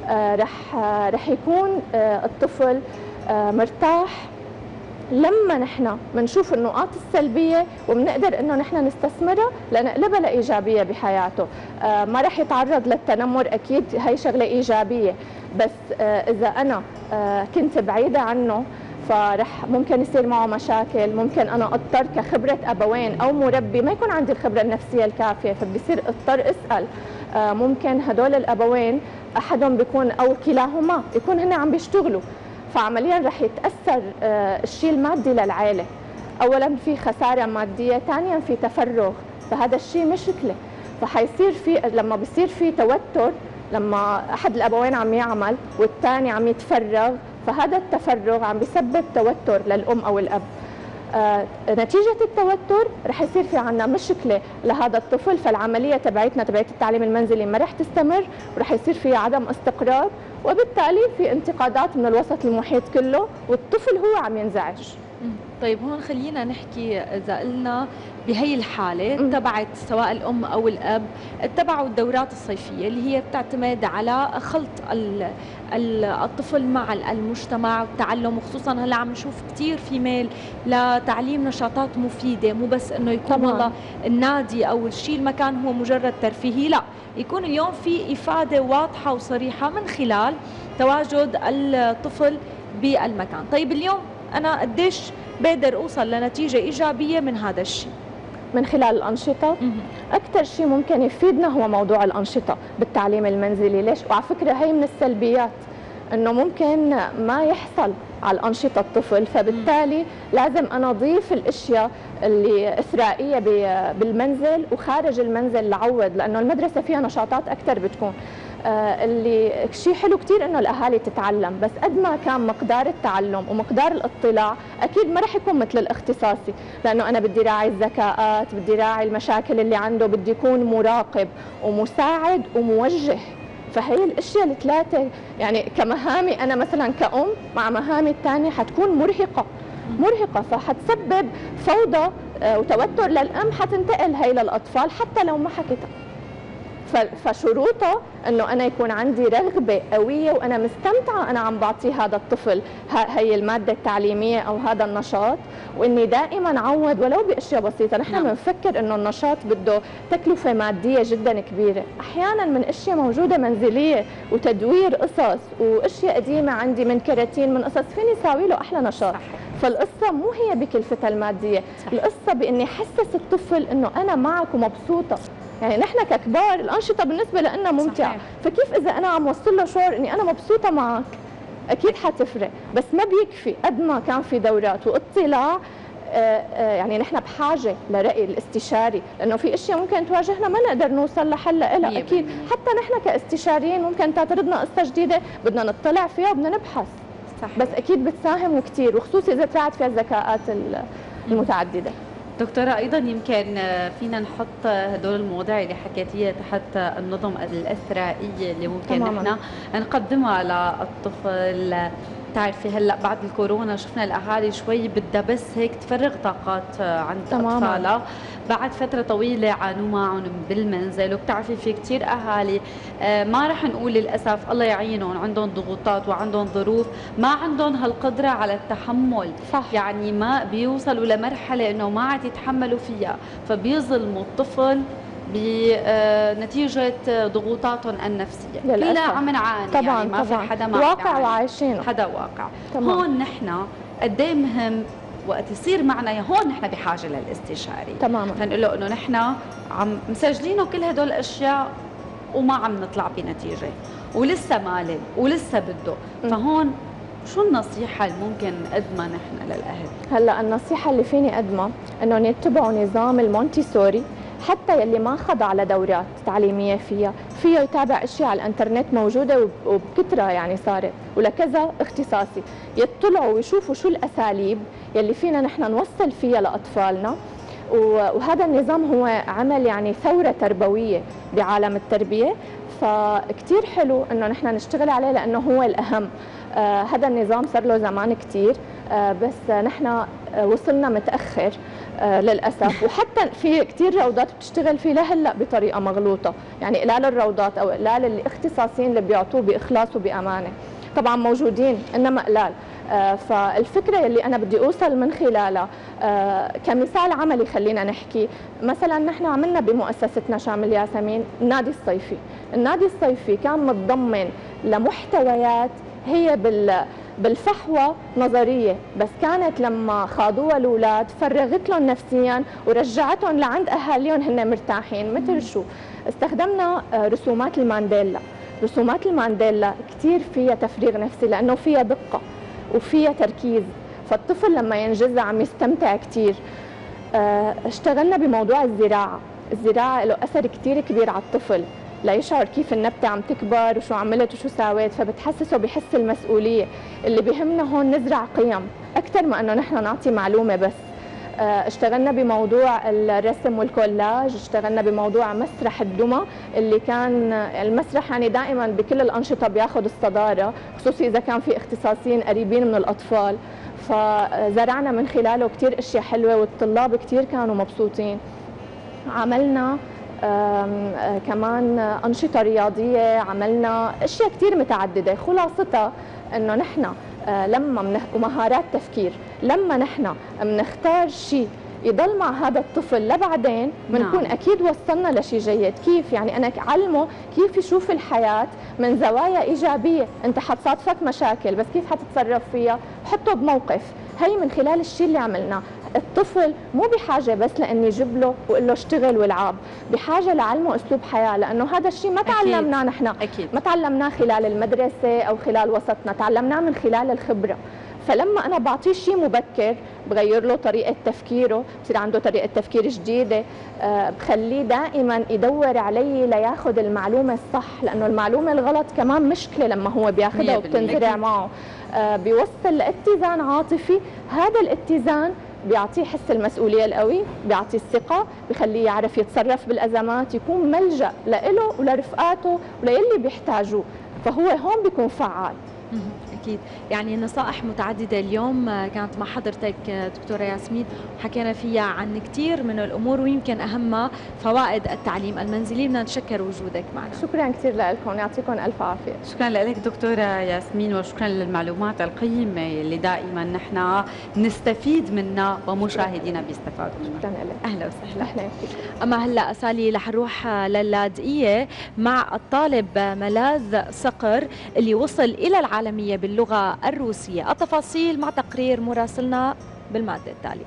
Speaker 17: رح يكون الطفل مرتاح لما نحن بنشوف النقاط السلبية وبنقدر انه نحن نستثمرها لنقلبها لإيجابية بحياته. ما رح يتعرض للتنمر، اكيد هي شغلة إيجابية، بس اذا انا كنت بعيدة عنه فرح ممكن يصير معه مشاكل، ممكن انا اضطر كخبرة ابوين او مربي ما يكون عندي الخبرة النفسية الكافية، فبصير اضطر اسأل. ممكن هدول الابوين احدهم بيكون او كلاهما يكون هن عم بيشتغلوا، فعمليا رح يتاثر الشيء المادي للعائله. اولا في خساره ماديه، ثانيا في تفرغ، فهذا الشيء مشكله. فحيصير في لما بصير في توتر، لما احد الابوين عم يعمل والثاني عم يتفرغ، فهذا التفرغ عم بيسبب توتر للام او الاب. نتيجة التوتر رح يصير في عنا مشكلة لهذا الطفل، فالعملية تبعتنا تبعت التعليم المنزلي ما رح تستمر، ورح يصير في عدم استقرار، وبالتالي في انتقادات من الوسط المحيط كله، والطفل هو عم ينزعج.
Speaker 2: طيب هون خلينا نحكي، إذا قلنا بهي الحالة تبعت سواء الأم أو الأب اتبعوا الدورات الصيفية اللي هي بتعتمد على خلط الطفل مع المجتمع والتعلم، وخصوصا هلا عم نشوف كثير في ميل لتعليم نشاطات مفيدة، مو بس انه يكون والله النادي او الشيء المكان هو مجرد ترفيهي، لا، يكون اليوم في إفادة واضحة وصريحة من خلال تواجد الطفل بالمكان. طيب اليوم أنا قديش بقدر أوصل لنتيجة إيجابية من هذا الشيء؟
Speaker 17: من خلال الأنشطة. أكثر شيء ممكن يفيدنا هو موضوع الأنشطة بالتعليم المنزلي. ليش؟ وعلى فكرة هي من السلبيات، إنه ممكن ما يحصل على الأنشطة الطفل، فبالتالي لازم أنا أضيف الأشياء اللي إثرائية بالمنزل وخارج المنزل لعوض، لأنه المدرسة فيها نشاطات أكثر بتكون. اللي شيء حلو كثير انه الاهالي تتعلم، بس قد ما كان مقدار التعلم ومقدار الاطلاع اكيد ما رح يكون مثل الاختصاصي، لانه انا بدي راعي الذكاءات، بدي راعي المشاكل اللي عنده، بدي يكون مراقب ومساعد وموجه. فهي الاشياء الثلاثه يعني كمهامي انا مثلا كأم مع مهامي الثانيه حتكون مرهقه، فحتسبب فوضى وتوتر للام، حتنتقل هي للاطفال حتى لو ما حكيتها. فشروطه انه انا يكون عندي رغبه قويه وانا مستمتعه انا عم بعطيه هذا الطفل هي الماده التعليميه او هذا النشاط، واني دائما اعوض ولو باشياء بسيطه. نحن بنفكر انه النشاط بده تكلفه ماديه جدا كبيره، احيانا من اشياء موجوده منزليه وتدوير قصص واشياء قديمه عندي من كراتين من قصص فيني ساوي له احلى نشاط. فالقصه مو هي بكلفتها الماديه، القصه باني حسس الطفل انه انا معك ومبسوطه. يعني نحن ككبار الأنشطة بالنسبة لنا ممتعة، فكيف إذا أنا عم وصل له شعور إني أنا مبسوطة معك؟ أكيد حتفرق، بس ما بيكفي قد ما كان في دورات واطلاع. يعني نحن بحاجة لرأي الاستشاري، لأنه في أشياء ممكن تواجهنا ما نقدر نوصل لحلها لها، أكيد حتى نحن كاستشاريين ممكن تعترضنا قصة جديدة بدنا نطلع فيها وبدنا نبحث. بس أكيد بتساهم كثير، وخصوصي إذا طلعت فيها الذكاءات المتعددة.
Speaker 1: دكتورة، أيضا يمكن فينا نحط هدول المواضيع اللي حكيتيها تحت النظم الإثرائية اللي ممكن نحن نقدمها للطفل. بتعرفي هلا بعد الكورونا شفنا الاهالي شوي بدها بس هيك تفرغ طاقات عند اطفالها بعد فتره طويله عانوا معهم بالمنزل. وبتعرفي في كثير اهالي ما رح نقول للاسف الله يعينهم، عندهم ضغوطات وعندهم ظروف ما عندهم هالقدره على التحمل. صح. يعني ما بيوصلوا لمرحله انه ما عاد يتحملوا فيها، فبيظلموا الطفل بنتيجة ضغوطاتهم النفسية. كلنا عم نعاني طبعا، يعني ما طبعا. في حدا ما
Speaker 17: واقع وعايشينه،
Speaker 1: حدا واقع. هون نحن قد ايه مهم وقت يصير معنا هون نحن بحاجة للاستشاري
Speaker 17: تماما،
Speaker 1: فنقول له انه نحن عم مسجلينه كل هدول الاشياء وما عم نطلع بنتيجة ولسه مالل ولسه بده. فهون شو النصيحة اللي ممكن نقدمها نحن للأهل؟
Speaker 17: هلا النصيحة اللي فيني أقدمها إنه يتبعوا نظام المونتيسوري، حتى يلي ما خضع لدورات تعليمية فيه يتابع اشياء على الانترنت موجودة وبكثرة يعني صارت ولكذا اختصاصي، يطلعوا ويشوفوا شو الأساليب يلي فينا نحن نوصل فيها لأطفالنا. وهذا النظام هو عمل يعني ثورة تربوية بعالم التربية، فكتير حلو انه نحن نشتغل عليه لانه هو الاهم. هذا النظام صار له زمان كتير، بس نحن وصلنا متأخر للأسف. وحتى في كثير روضات بتشتغل فيه لهلا بطريقة مغلوطة، يعني قلال الروضات أو قلال الاختصاصيين اللي بيعطوه بإخلاص وبأمانة طبعا موجودين إنما قلال. فالفكرة اللي أنا بدي أوصل من خلالها كمثال عملي، خلينا نحكي مثلا نحن عملنا بمؤسستنا شامل ياسمين النادي الصيفي. النادي الصيفي كان متضمن لمحتويات هي بالفحوى نظرية، بس كانت لما خاضوها الأولاد فرغت لهم نفسيا ورجعتهم لعند أهاليهم هن مرتاحين. مثل شو؟ استخدمنا رسومات المانديلا. رسومات المانديلا كتير فيها تفريغ نفسي لأنه فيها دقة وفيها تركيز، فالطفل لما ينجزها عم يستمتع كتير. اشتغلنا بموضوع الزراعة. الزراعة له أثر كتير كبير على الطفل، ليشعر كيف النبتة عم تكبر وشو عملت وشو ساويت، فبتحسسه بحس المسؤولية. اللي بيهمنا هون نزرع قيم أكثر ما أنه نحن نعطي معلومة بس. اشتغلنا بموضوع الرسم والكولاج، اشتغلنا بموضوع مسرح الدمى اللي كان المسرح يعني دائما بكل الأنشطة بياخذ الصدارة، خصوصي إذا كان في اختصاصيين قريبين من الأطفال، فزرعنا من خلاله كتير أشياء حلوة والطلاب كتير كانوا مبسوطين. عملنا كمان أنشطة رياضية، عملنا أشياء كتير متعددة. خلاصتها أنه نحن ومهارات تفكير لما نحن بنختار شيء يضل مع هذا الطفل لبعدين بنكون اكيد وصلنا لشيء جيد. كيف يعني انا اعلمه كيف يشوف الحياه من زوايا ايجابيه. انت حتصادفك مشاكل بس كيف حتتصرف فيها، حطه بموقف. هي من خلال الشيء اللي عملناه. الطفل مو بحاجه بس لاني يجيب له واقول له اشتغل والعب، بحاجه لعلمه اسلوب حياه، لانه هذا الشيء ما تعلمناه نحن، ما تعلمناه خلال المدرسه او خلال وسطنا، تعلمناه من خلال الخبره. فلما انا بعطيه شيء مبكر بغير له طريقه تفكيره، بصير عنده طريقه تفكير جديده، بخليه دائما يدور علي لياخذ المعلومه الصح، لانه المعلومه الغلط كمان مشكله لما هو بياخذها وبتنزرع معه. بيوصل لاتزان عاطفي، هذا الاتزان بيعطيه حس المسؤوليه القوي، بيعطيه الثقه، بخليه يعرف يتصرف بالازمات، يكون ملجا لإله ولرفقاته وليلي بيحتاجوه، فهو هون بيكون فعال.
Speaker 3: أكيد. يعني نصائح متعددة اليوم كانت مع حضرتك دكتورة ياسمين، حكينا فيها عن كثير من الأمور ويمكن أهمها فوائد التعليم المنزلي. بدنا نتشكر وجودك معنا.
Speaker 17: شكرا كثير لكم، يعطيكم ألف عافية.
Speaker 1: شكرا لك دكتورة ياسمين، وشكرا للمعلومات القيمة اللي دائما نحن نستفيد منها ومشاهدينا بيستفادوا.
Speaker 17: شكرا لك.
Speaker 3: أهلا وسهلا. أهلا فيك. أما هلا أسالي رح نروح لللاذقية مع الطالب ملاذ صقر اللي وصل إلى العالمية باللغة الروسية. التفاصيل مع تقرير مراسلنا بالمادة التالية.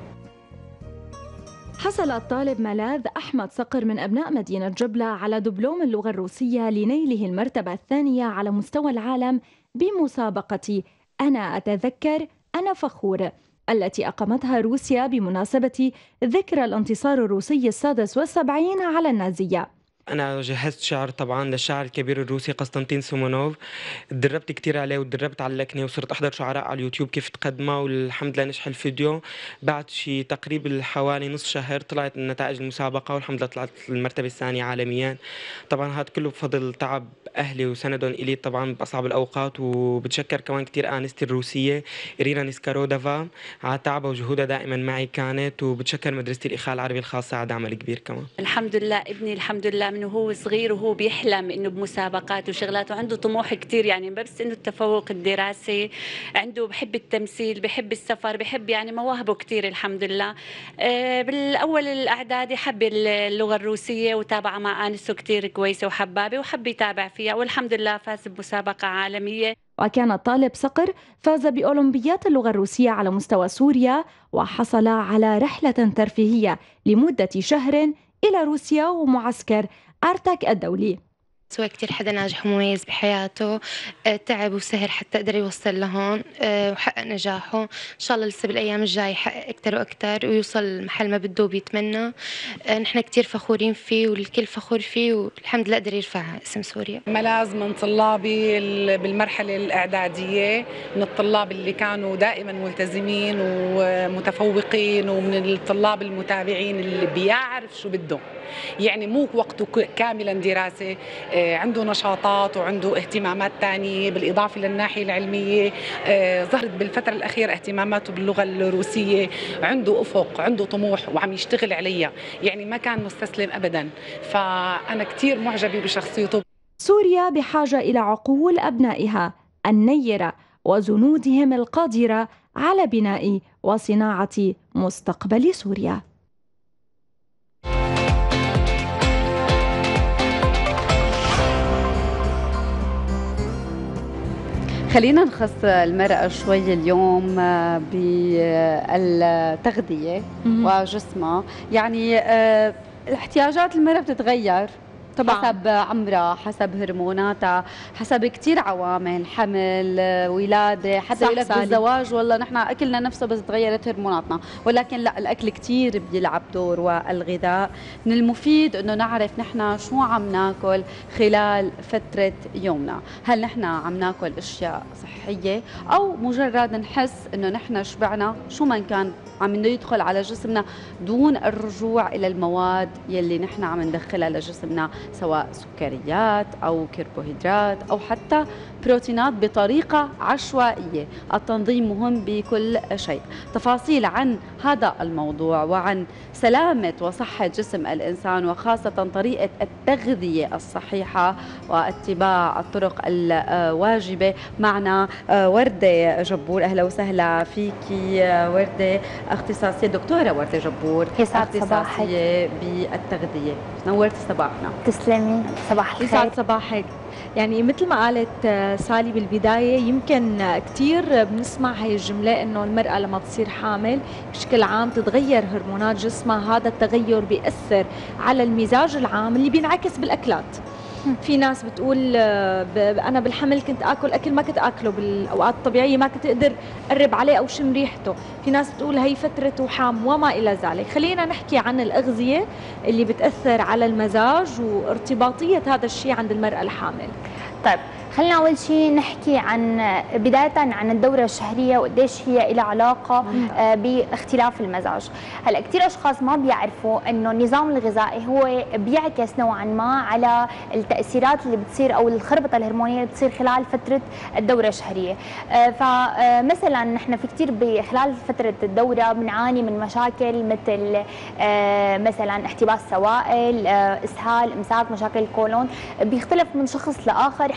Speaker 3: حصل الطالب ملاذ أحمد صقر من أبناء مدينة جبلة على دبلوم اللغة الروسية لنيله المرتبة الثانية على مستوى العالم بمسابقة أنا أتذكر أنا فخور التي أقامتها روسيا بمناسبة ذكرى الانتصار الروسي ال76 على النازية.
Speaker 18: أنا جهزت شعر طبعا للشاعر الكبير الروسي قسطنطين سيمونوف، تدربت كتير عليه وتدربت على اللكنة وصرت أحضر شعراء على اليوتيوب كيف تقدمها، والحمد لله نجح الفيديو. بعد شي تقريبا حوالي نصف شهر طلعت نتائج المسابقة والحمد لله طلعت المرتبة الثانية عالميا. طبعا هذا كله بفضل تعب أهلي وسندهم إلي طبعا بأصعب الأوقات، وبتشكر كمان كتير آنستي الروسية إيرينا نيسكارودافا على تعبها وجهودها دائما معي كانت، وبتشكر مدرستي الإخاء العربي الخاصة على دعمها الكبير كمان.
Speaker 19: الحمد لله ابني الحمد لله من وهو صغير وهو بيحلم انه بمسابقات وشغلات وعنده طموح كتير، يعني بس انه التفوق الدراسي عنده، بحب التمثيل، بحب السفر، بحب يعني مواهبه كتير الحمد لله. بالاول الاعدادي حب اللغه الروسيه وتابع مع انسه كتير كويسه وحبابه وحب يتابع فيها، والحمد لله فاز بمسابقه عالميه.
Speaker 3: وكان الطالب صقر فاز بأولمبيات اللغة الروسية على مستوى سوريا، وحصل على رحلة ترفيهية لمدة شهر إلى روسيا ومعسكر أرتك الدولي.
Speaker 20: سوى كتير حدا ناجح ومميز بحياته، تعب وسهر حتى قدر يوصل لهون وحقق نجاحه. إن شاء الله لسه بالأيام الجاية يحقق أكتر وأكتر ويوصل محل ما بده وبيتمنى. نحن كتير فخورين فيه والكل فخور فيه، والحمد لله قدر يرفع اسم سوريا.
Speaker 21: ملاذ من طلابي بالمرحلة الإعدادية، من الطلاب اللي كانوا دائما ملتزمين ومتفوقين، ومن الطلاب المتابعين اللي بيعرف شو بدهم. يعني مو وقته كاملا دراسة، عنده نشاطات وعنده اهتمامات ثانية بالإضافة للناحية العلمية. ظهرت بالفترة الأخيرة اهتماماته باللغة الروسية، عنده أفق، عنده طموح وعم يشتغل عليها، يعني ما كان مستسلم أبدا. فأنا كتير معجبة بشخصيته.
Speaker 3: سوريا بحاجة إلى عقول أبنائها النيرة وجنودهم القادرة على بناء وصناعة مستقبل سوريا.
Speaker 1: خلينا نخص المرأة شوي اليوم بالتغذية وجسمها. يعني احتياجات المرأة بتتغير طبعا حسب عمرها، حسب هرموناتها، حسب كتير عوامل، حمل، ولادة، حتى يقول لك بالزواج والله نحن أكلنا نفسه بس تغيرت هرموناتنا، ولكن لا، الأكل كتير بيلعب دور، والغذاء من المفيد أنه نعرف نحن شو عم ناكل خلال فترة يومنا. هل نحن عم ناكل أشياء صحية أو مجرد نحس أنه نحن شبعنا شو ما كان عم يدخل على جسمنا دون الرجوع إلى المواد يلي نحن عم ندخلها لجسمنا، سواء سكريات أو كربوهيدرات أو حتى بروتينات بطريقة عشوائية. التنظيم مهم بكل شيء. تفاصيل عن هذا الموضوع وعن سلامة وصحة جسم الإنسان، وخاصة طريقة التغذية الصحيحة واتباع الطرق الواجبة، معنا وردة جبور. أهلا وسهلا فيكي وردة، اختصاصية دكتورة وردة جبور، اختصاصية بالتغذية. نورت صباحنا.
Speaker 4: تسلمي، صباح الخير.
Speaker 2: يسعد صباحك. يعني مثل ما قالت سالي بالبداية، يمكن كتير بنسمع هاي الجملة إنه المرأة لما تصير حامل بشكل عام تتغير هرمونات جسمها. هذا التغير بيأثر على المزاج العام اللي بينعكس بالأكلات. في ناس بتقول أنا بالحمل كنت آكل أكل ما كنت آكله بالأوقات الطبيعية، ما كنت أقدر أقرب عليه أو شم ريحته. في ناس بتقول هي فترة وحام وما إلى ذلك. خلينا نحكي عن الأغذية اللي بتأثر على المزاج وارتباطية هذا الشيء عند المرأة الحامل.
Speaker 4: طيب، خلينا أول شيء نحكي عن بداية عن الدورة الشهرية وقديش هي لها علاقة باختلاف المزاج. هلا كثير أشخاص ما بيعرفوا إنه النظام الغذائي هو بيعكس نوعا ما على التأثيرات اللي بتصير أو الخربطة الهرمونية اللي بتصير خلال فترة الدورة الشهرية. فمثلا نحن في كثير خلال فترة الدورة بنعاني من مشاكل مثل مثلا احتباس سوائل، إسهال، إمساك، مشاكل الكولون. بيختلف من شخص لآخر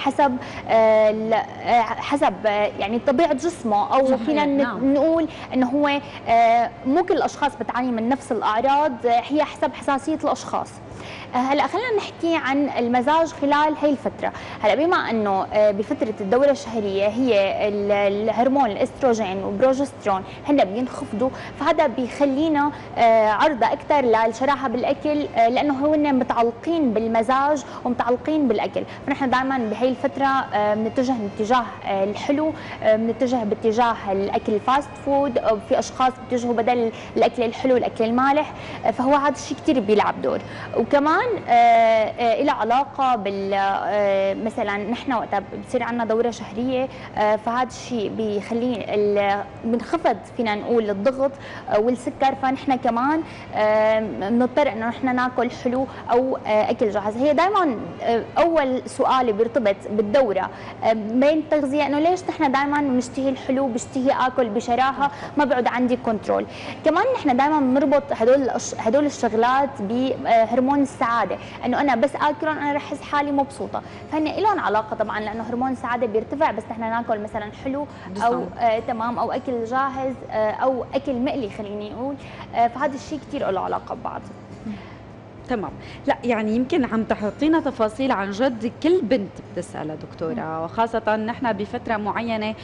Speaker 4: حسب يعني طبيعة جسمه، أو فينا نقول إنه هو مو كل الأشخاص بتعاني من نفس الأعراض، هي حسب حساسية الأشخاص. هلا خلينا نحكي عن المزاج خلال هي الفترة. هلا بما انه بفترة الدورة الشهرية هي الهرمون الاستروجين والبروجسترون هن بينخفضوا، فهذا بيخلينا عرضة اكثر للشراهة بالاكل، لانه هن متعلقين بالمزاج ومتعلقين بالاكل. فنحن دائما بهي الفترة بنتجه باتجاه الحلو، بنتجه باتجاه الاكل الفاست فود، في اشخاص بيتجهوا بدل الاكل الحلو الاكل المالح. فهو هذا الشيء كثير بيلعب دور. وكمان إلى علاقة مثلا نحن وقت بتصير عندنا دورة شهرية، فهذا الشيء بيخلي بنخفض فينا نقول الضغط والسكر، فنحن كمان بنضطر انه نحن ناكل حلو او اكل جاهز. هي دائما اول سؤال بيرتبط بالدورة بين التغذية، انه ليش نحن دائما بنشتهي الحلو، بشتهي اكل بشراهة، ما بعد عندي كنترول. كمان نحن دائما بنربط هدول الشغلات بهرمون السعاده، انه انا بس اكلهم انا رح احس حالي مبسوطه. فهن لهم علاقه طبعا، لانه هرمون السعاده بيرتفع بس نحن ناكل مثلا حلو او تمام، او اكل جاهز او اكل مقلي خليني نقول. فهذا الشيء كثير له علاقه ببعض.
Speaker 1: تمام. لا يعني يمكن عم تعطينا تفاصيل عن جد كل بنت بتسألها دكتورة، وخاصة نحن بفترة معينة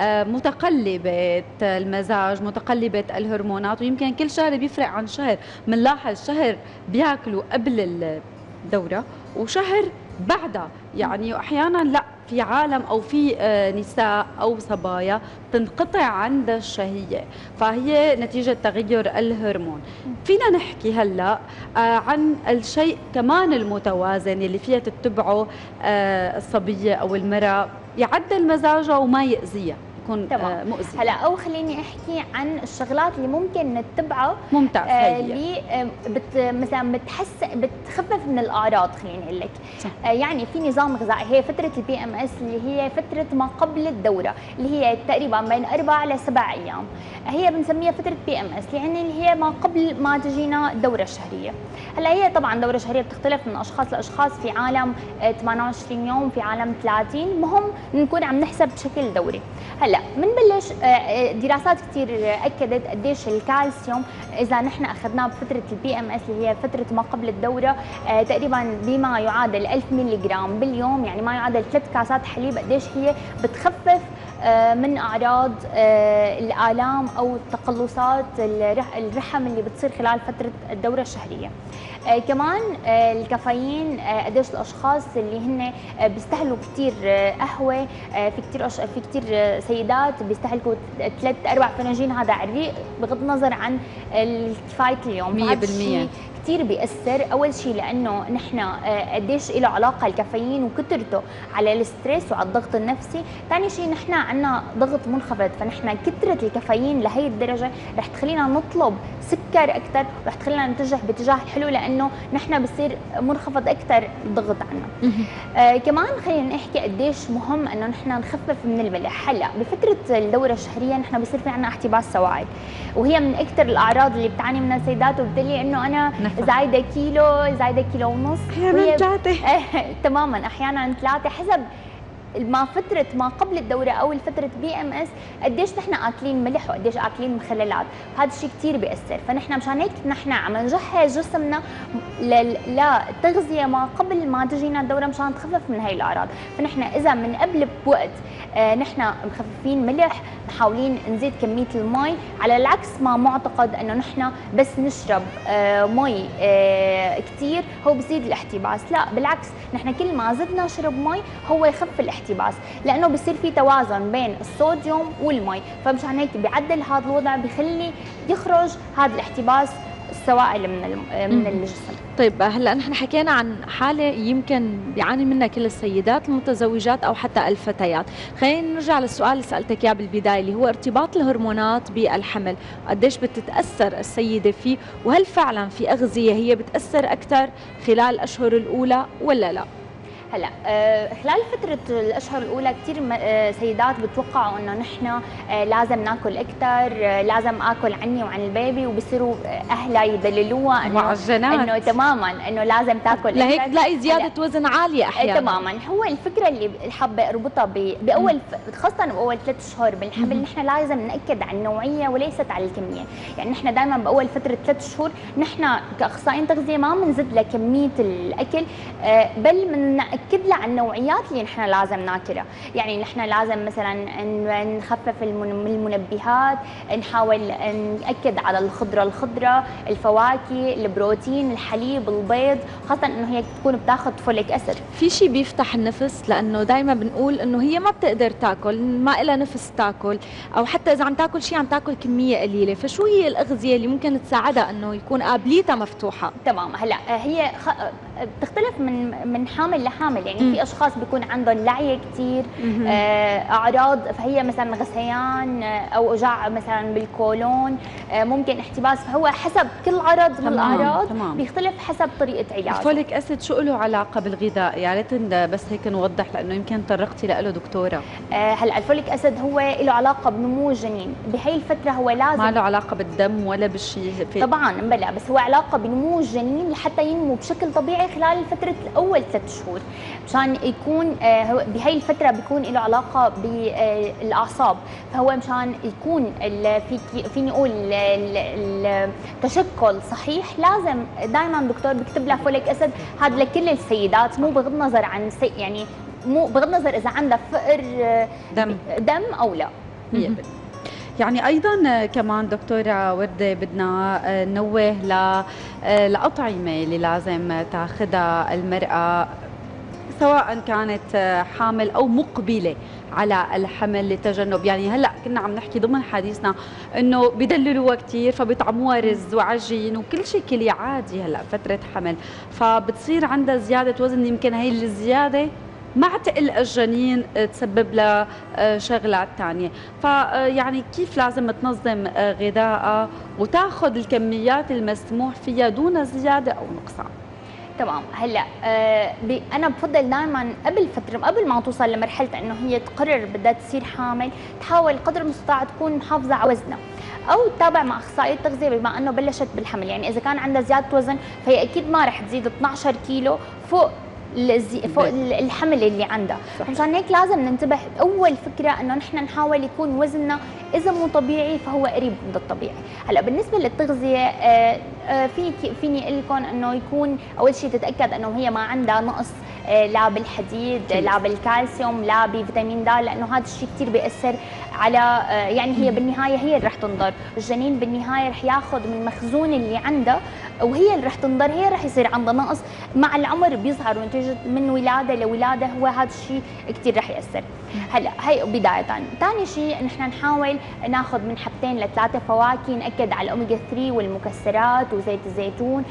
Speaker 1: متقلبة المزاج، متقلبة الهرمونات، ويمكن كل شهر بيفرق عن شهر. بنلاحظ شهر بياكلوا قبل الدورة وشهر بعدها، يعني أحيانا لا، في عالم أو في نساء أو صبايا تنقطع عند الشهية، فهي نتيجة تغير الهرمون. فينا نحكي هلأ عن الشيء كمان المتوازن اللي فيها تتبعه الصبية أو المرأة، يعدل مزاجها وما يأذيها يكون مؤذي.
Speaker 4: هلا او خليني احكي عن الشغلات اللي ممكن نتبعها
Speaker 1: ممتاز
Speaker 4: اللي مثلا بتخفف من الاعراض. خليني اقول لك يعني في نظام غذائي، هي فتره البي ام اس اللي هي فتره ما قبل الدوره اللي هي تقريبا بين 4 ل 7 ايام، هي بنسميها فتره بي ام اس يعني اللي هي ما قبل ما تجينا الدوره الشهريه. هلا هي طبعا الدوره الشهريه بتختلف من اشخاص لاشخاص، في عالم 28 يوم، في عالم 30، المهم نكون عم نحسب بشكل دوري. هلا بنبلش دراسات كثير اكدت قديش الكالسيوم اذا نحن اخذناه بفتره البي ام اس اللي هي فتره ما قبل الدوره تقريبا بما يعادل 1000 ملي جرام باليوم، يعني ما يعادل 3 كاسات حليب، قديش هي بتخفف من اعراض الالام او تقلصات الرحم اللي بتصير خلال فتره الدوره الشهريه. كمان الكافيين قديش الاشخاص اللي هن بيستهلكوا كثير قهوه، في كثير سيدات بيستهلكوا 3-4 فناجين هذا على الريق بغض النظر عن كفايه اليوم.
Speaker 1: 100%
Speaker 4: كثير بيأثر. اول شيء لانه نحن قديش له علاقه الكافيين وكثرته على الستريس وعلى الضغط النفسي. ثاني شيء نحن عندنا ضغط منخفض، فنحن كثره الكافيين لهي الدرجه رح تخلينا نطلب سكر اكثر، رح تخلينا نتجه باتجاه الحلو لانه نحن بصير منخفض اكثر الضغط عنا. كمان خلينا نحكي قديش مهم انه نحن نخفف من الملح. هلا بفتره الدوره الشهريه نحن بصير في عندنا احتباس سوائل، وهي من اكثر الاعراض اللي بتعاني منها السيدات، وبتقلي انه انا زايده كيلو، زايده كيلو ونص،
Speaker 1: احيانا 3
Speaker 4: تماما، احيانا 3 حسب ما فتره ما قبل الدوره او الفتره بي ام اس قديش نحن اكلين ملح وقديش اكلين مخللات، هذا الشيء كثير بياثر. فنحن مشان هيك نحن عم نجهز جسمنا لتغذيه ما قبل ما تجينا الدوره مشان تخفف من هي الاعراض. فنحن اذا من قبل بوقت نحن مخففين ملح، محاولين نزيد كميه المي، على العكس ما معتقد انه نحن بس نشرب مي كثير هو بزيد الاحتباس، لا بالعكس، نحن كل ما زدنا شرب مي هو يخف الاحتباس، لانه بصير في توازن بين الصوديوم والمي، فمشان هيك بيعدل هذا الوضع، بيخلي يخرج هذا الاحتباس السوائل من الجسم.
Speaker 2: طيب هلا نحن حكينا عن حاله يمكن بيعاني منها كل السيدات المتزوجات او حتى الفتيات، خلينا نرجع للسؤال اللي سالتك اياه بالبدايه اللي هو ارتباط الهرمونات بالحمل، قديش بتتاثر السيده فيه، وهل فعلا في اغذيه هي بتاثر اكثر خلال الاشهر الاولى ولا لا؟
Speaker 4: هلا خلال فترة الأشهر الأولى كثير سيدات بتوقعوا إنه نحن لازم ناكل أكثر، لازم آكل عني وعن البيبي، وبصيروا أهلها يدللوها إنه تماما إنه لازم تاكل
Speaker 2: لهيك تلاقي زيادة وزن عالية أحيانا.
Speaker 4: تماما، هو الفكرة اللي حابة أربطها بأول خاصة بأول 3 أشهر من الحمل، نحن لازم نأكد على النوعية وليست على الكمية، يعني نحن دائما بأول فترة 3 شهور نحن كأخصائيين تغذية ما بنزيد لكمية الأكل، بل بنأكد على النوعيات اللي نحن لازم ناكلها، يعني نحن لازم مثلا نخفف المنبهات، نحاول نأكد على الخضرة، الفواكه، البروتين، الحليب، البيض، خاصة انه هي تكون بتاخذ فوليك اسيد.
Speaker 2: في شيء بيفتح النفس، لانه دائما بنقول انه هي ما بتقدر تاكل، ما لها نفس تاكل، او حتى اذا عم تاكل شيء عم تاكل كمية قليلة، فشو هي الأغذية اللي ممكن تساعدها انه يكون قابليتها مفتوحة؟
Speaker 4: تمام، هلا هي بتختلف من حامل لحامل، يعني في اشخاص بيكون عندهم لعيه كثير، اعراض، فهي مثلا غثيان او اوجاع مثلا بالكولون، ممكن احتباس، فهو حسب كل عرض من الاعراض بيختلف حسب طريقه علاجه.
Speaker 1: الفوليك اسيد شو له علاقه بالغذاء؟ يا ريت بس هيك نوضح، لانه يمكن طرقتي له دكتوره.
Speaker 4: هلا الفوليك اسيد هو له علاقه بنمو الجنين، بهي الفتره هو لازم،
Speaker 1: ما له علاقه بالدم ولا بالشيء
Speaker 4: طبعا بلا، بس هو علاقه بنمو الجنين لحتى ينمو بشكل طبيعي خلال فتره اول 3 شهور، مشان يكون بهي الفتره بيكون له علاقه بالاعصاب، فهو مشان يكون فيني اقول التشكل صحيح، لازم دائما الدكتور بيكتب لها فوليك اسيد، هذا لكل السيدات، مو بغض النظر عن يعني مو بغض النظر اذا عندها فقر دم او لا.
Speaker 1: يعني ايضا كمان دكتوره ورده بدنا ننوه لأطعمه اللي لازم تاخذها المراه سواء كانت حامل او مقبله على الحمل لتجنب، يعني هلا كنا عم نحكي ضمن حديثنا انه بدللوها كثير فبيطعموها رز وعجين وكل شيء كلي عادي هلا فتره حمل، فبتصير عندها زياده وزن، يمكن هي الزياده مع تقل الجنين تسبب لها شغلات ثانيه. فيعني كيف لازم تنظم غذائها وتاخذ الكميات المسموح فيها دون زياده او نقصان؟
Speaker 4: تمام. هلا انا بفضل دائما قبل ما توصل لمرحله انه هي تقرر بدها تصير حامل، تحاول قدر المستطاع تكون محافظه على وزنها، او تتابع مع اخصائيه تغذيه بما انه بلشت بالحمل. يعني اذا كان عندها زياده وزن فهي اكيد ما رح تزيد 12 كيلو فوق الحمل اللي عندها. مشان هيك لازم ننتبه. اول فكره انه نحن نحاول يكون وزننا اذا مو طبيعي فهو قريب من الطبيعي. هلا بالنسبه للتغذيه فيني اقول لكم انه يكون اول شيء تتاكد انه هي ما عندها نقص لا بالحديد لا بالكالسيوم لا بفيتامين د، لانه هذا الشيء كثير بياثر على يعني هي بالنهايه هي اللي رح تنضر. الجنين بالنهايه رح ياخذ من المخزون اللي عندها وهي اللي رح تنضر، هي رح يصير عندها نقص مع العمر بيظهر نتيجه من ولاده لولاده. هو هذا الشيء كثير رح ياثر. هلا هي بدايه. ثاني شيء نحن نحاول ناخذ من 2 ل 3 فواكه، ناكد على الاوميجا 3 والمكسرات وزيت الزيتون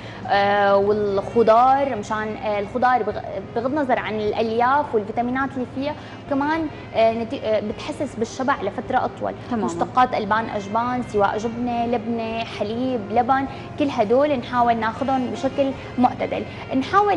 Speaker 4: والخضار، مشان الخضار بغض النظر عن الالياف والفيتامينات اللي فيها كمان بتحسس بالشبع لفتره اطول. مشتقات البان اجبان سواء جبنه لبنه حليب لبن، كل هدول نحاول ناخذهم بشكل معتدل. نحاول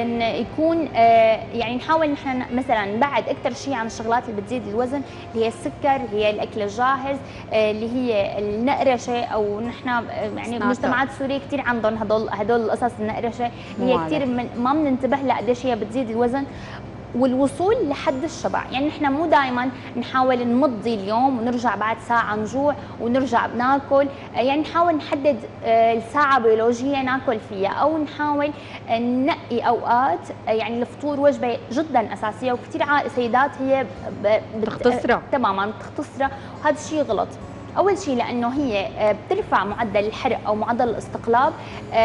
Speaker 4: يكون يعني نحاول نحن مثلا نبعد اكثر شيء عن الشغلات اللي بتزيد الوزن، اللي هي السكر، هي الاكل الجاهز، اللي هي النقرشه، او نحن يعني بالمجتمعات السوريه كثير عندهم هدول القصص النقرشه اللي هي كثير ما بننتبه لها قديش هي بتزيد الوزن. والوصول لحد الشبع، يعني نحن مو دائما نحاول نمضي اليوم ونرجع بعد ساعه نجوع ونرجع بناكل، يعني نحاول نحدد الساعه بيولوجيه ناكل فيها، او نحاول ننقي اوقات. يعني الفطور وجبه جدا اساسيه وكثير سيدات هي
Speaker 1: بتختصرها
Speaker 4: تماما، بتختصرها، وهذا الشيء غلط. اول شيء لانه هي بترفع معدل الحرق او معدل الاستقلاب،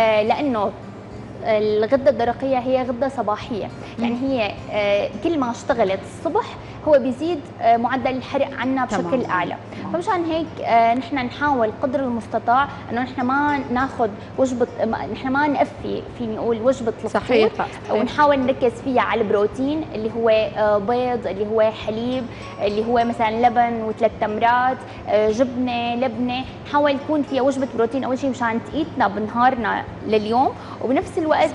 Speaker 4: لانه الغده الدرقيه هي غده صباحيه، يعني هي كل ما اشتغلت الصبح هو بيزيد معدل الحرق عنا بشكل اعلى. فمشان هيك نحن نحاول قدر المستطاع انه نحن ما ناخذ وجبه، نحن ما نقفي فيني نقول وجبه الفطور، ونحاول نركز فيها على البروتين اللي هو بيض، اللي هو حليب، اللي هو مثلا لبن و3 تمرات، جبنه لبنه، نحاول يكون فيها وجبه بروتين اول شيء مشان تقيتنا بنهارنا لليوم، وبنفس الوقت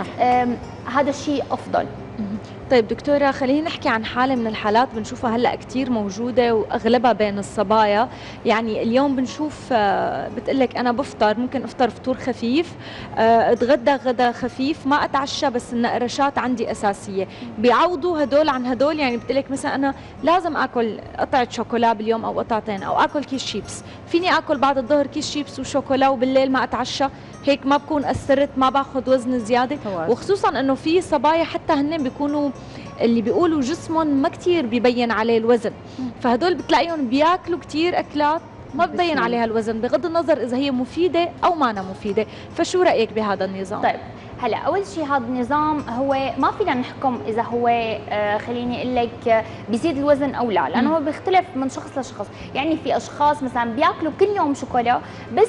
Speaker 4: هذا الشيء افضل.
Speaker 2: طيب دكتورة، خلينا نحكي عن حالة من الحالات بنشوفها هلأ كتير موجودة وأغلبها بين الصبايا. يعني اليوم بنشوف بتقلك أنا بفطر، ممكن أفطر فطور خفيف، أتغدى غدا خفيف، ما أتعشى، بس النقرشات عندي أساسية. بيعوضوا هدول عن هدول، يعني بتقلك مثلا أنا لازم أكل قطعة شوكولا باليوم أو قطعتين، أو أكل كيس شيبس، فيني أكل بعد الظهر كيس شيبس وشوكولا وبالليل ما أتعشى، هيك ما بكون أثرت، ما باخذ وزن زيادة. وخصوصا أنه في صبايا حتى هن بيكونوا اللي بيقولوا جسمهم ما كتير بيبين عليه الوزن، فهدول بتلاقيهم بياكلوا كتير أكلات ما ببين عليها الوزن، بغض النظر إذا هي مفيدة أو ما أنا مفيدة. فشو رأيك بهذا النظام؟
Speaker 4: طيب هلا اول شيء هذا النظام هو ما فينا نحكم اذا هو خليني اقول لك بيزيد الوزن او لا، لانه هو بيختلف من شخص لشخص. يعني في اشخاص مثلا بياكلوا كل يوم شوكولا بس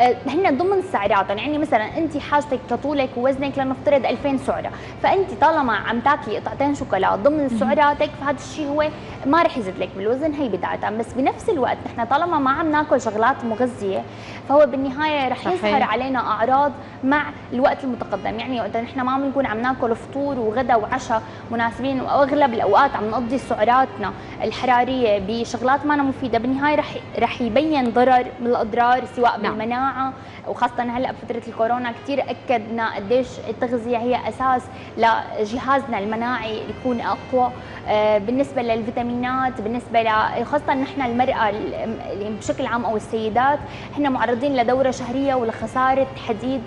Speaker 4: هن ضمن سعراتهم، يعني مثلا انت حاجتك كطولك ووزنك لنفترض 2000 سعره، فانت طالما عم تاكلي قطعتين شوكولا ضمن سعراتك فهذا الشيء هو ما رح يزيد لك بالوزن، هي بداية. بس بنفس الوقت نحن طالما ما عم ناكل شغلات مغذيه فهو بالنهايه رح يظهر علينا اعراض مع الوقت المتقدم. يعني وقت نحن ما بنكون عم ناكل فطور وغدا وعشاء مناسبين، واغلب الاوقات عم نقضي سعراتنا الحراريه بشغلات ما مفيده، بالنهايه رح يبين ضرر من الاضرار سواء بالمناعه، وخاصه هلا بفتره الكورونا كثير اكدنا قديش التغذيه هي اساس لجهازنا المناعي يكون اقوى. بالنسبه للفيتامينات، بالنسبه خاصه نحن المراه بشكل عام او السيدات احنا معرضين لدوره شهريه ولخساره حديد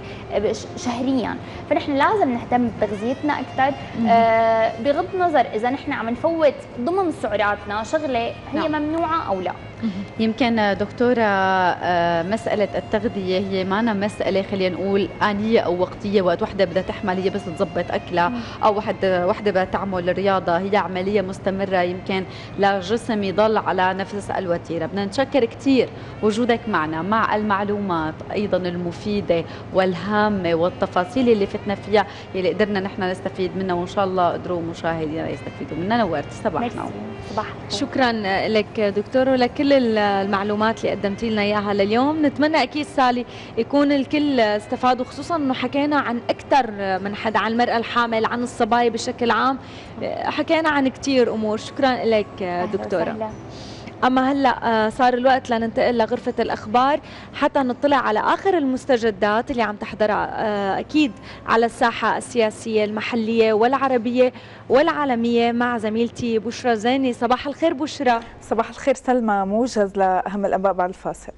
Speaker 4: شهريا، فنحن لازم نهتم بتغذيتنا اكثر بغض النظر اذا نحن عم نفوت ضمن سعراتنا شغله هي ممنوعه او لا.
Speaker 1: يمكن دكتورة مسألة التغذية هي معنا مسألة خلينا نقول آنية أو وقتية، وقت وحدة بدها تحمل هي بس تظبط أكلها، أو وحدة بدها تعمل رياضة، هي عملية مستمرة يمكن لجسم يضل على نفس الوتيرة. بدنا نتشكر كثير وجودك معنا مع المعلومات أيضا المفيدة والهامة والتفاصيل اللي فتنا فيها اللي قدرنا نحن نستفيد منها، وإن شاء الله قدروا مشاهدينا يستفيدوا منها. نورتي صباحنا.
Speaker 2: شكرا لك دكتور ولكل المعلومات اللي قدمتي لنا اياها لليوم. نتمنى اكيد سالي يكون الكل استفادوا، خصوصا انه حكينا عن اكثر من حدا، عن المراه الحامل، عن الصبايا بشكل عام، حكينا عن كثير امور. شكرا لك دكتوره. أما هلأ صار الوقت لننتقل لغرفة الأخبار حتى نطلع على آخر المستجدات اللي عم تحضرها أكيد على الساحة السياسية المحلية والعربية والعالمية مع زميلتي بشرى زيني. صباح الخير بشرى.
Speaker 5: صباح الخير سلمى. موجز لأهم الأنباء بعد الفاصل.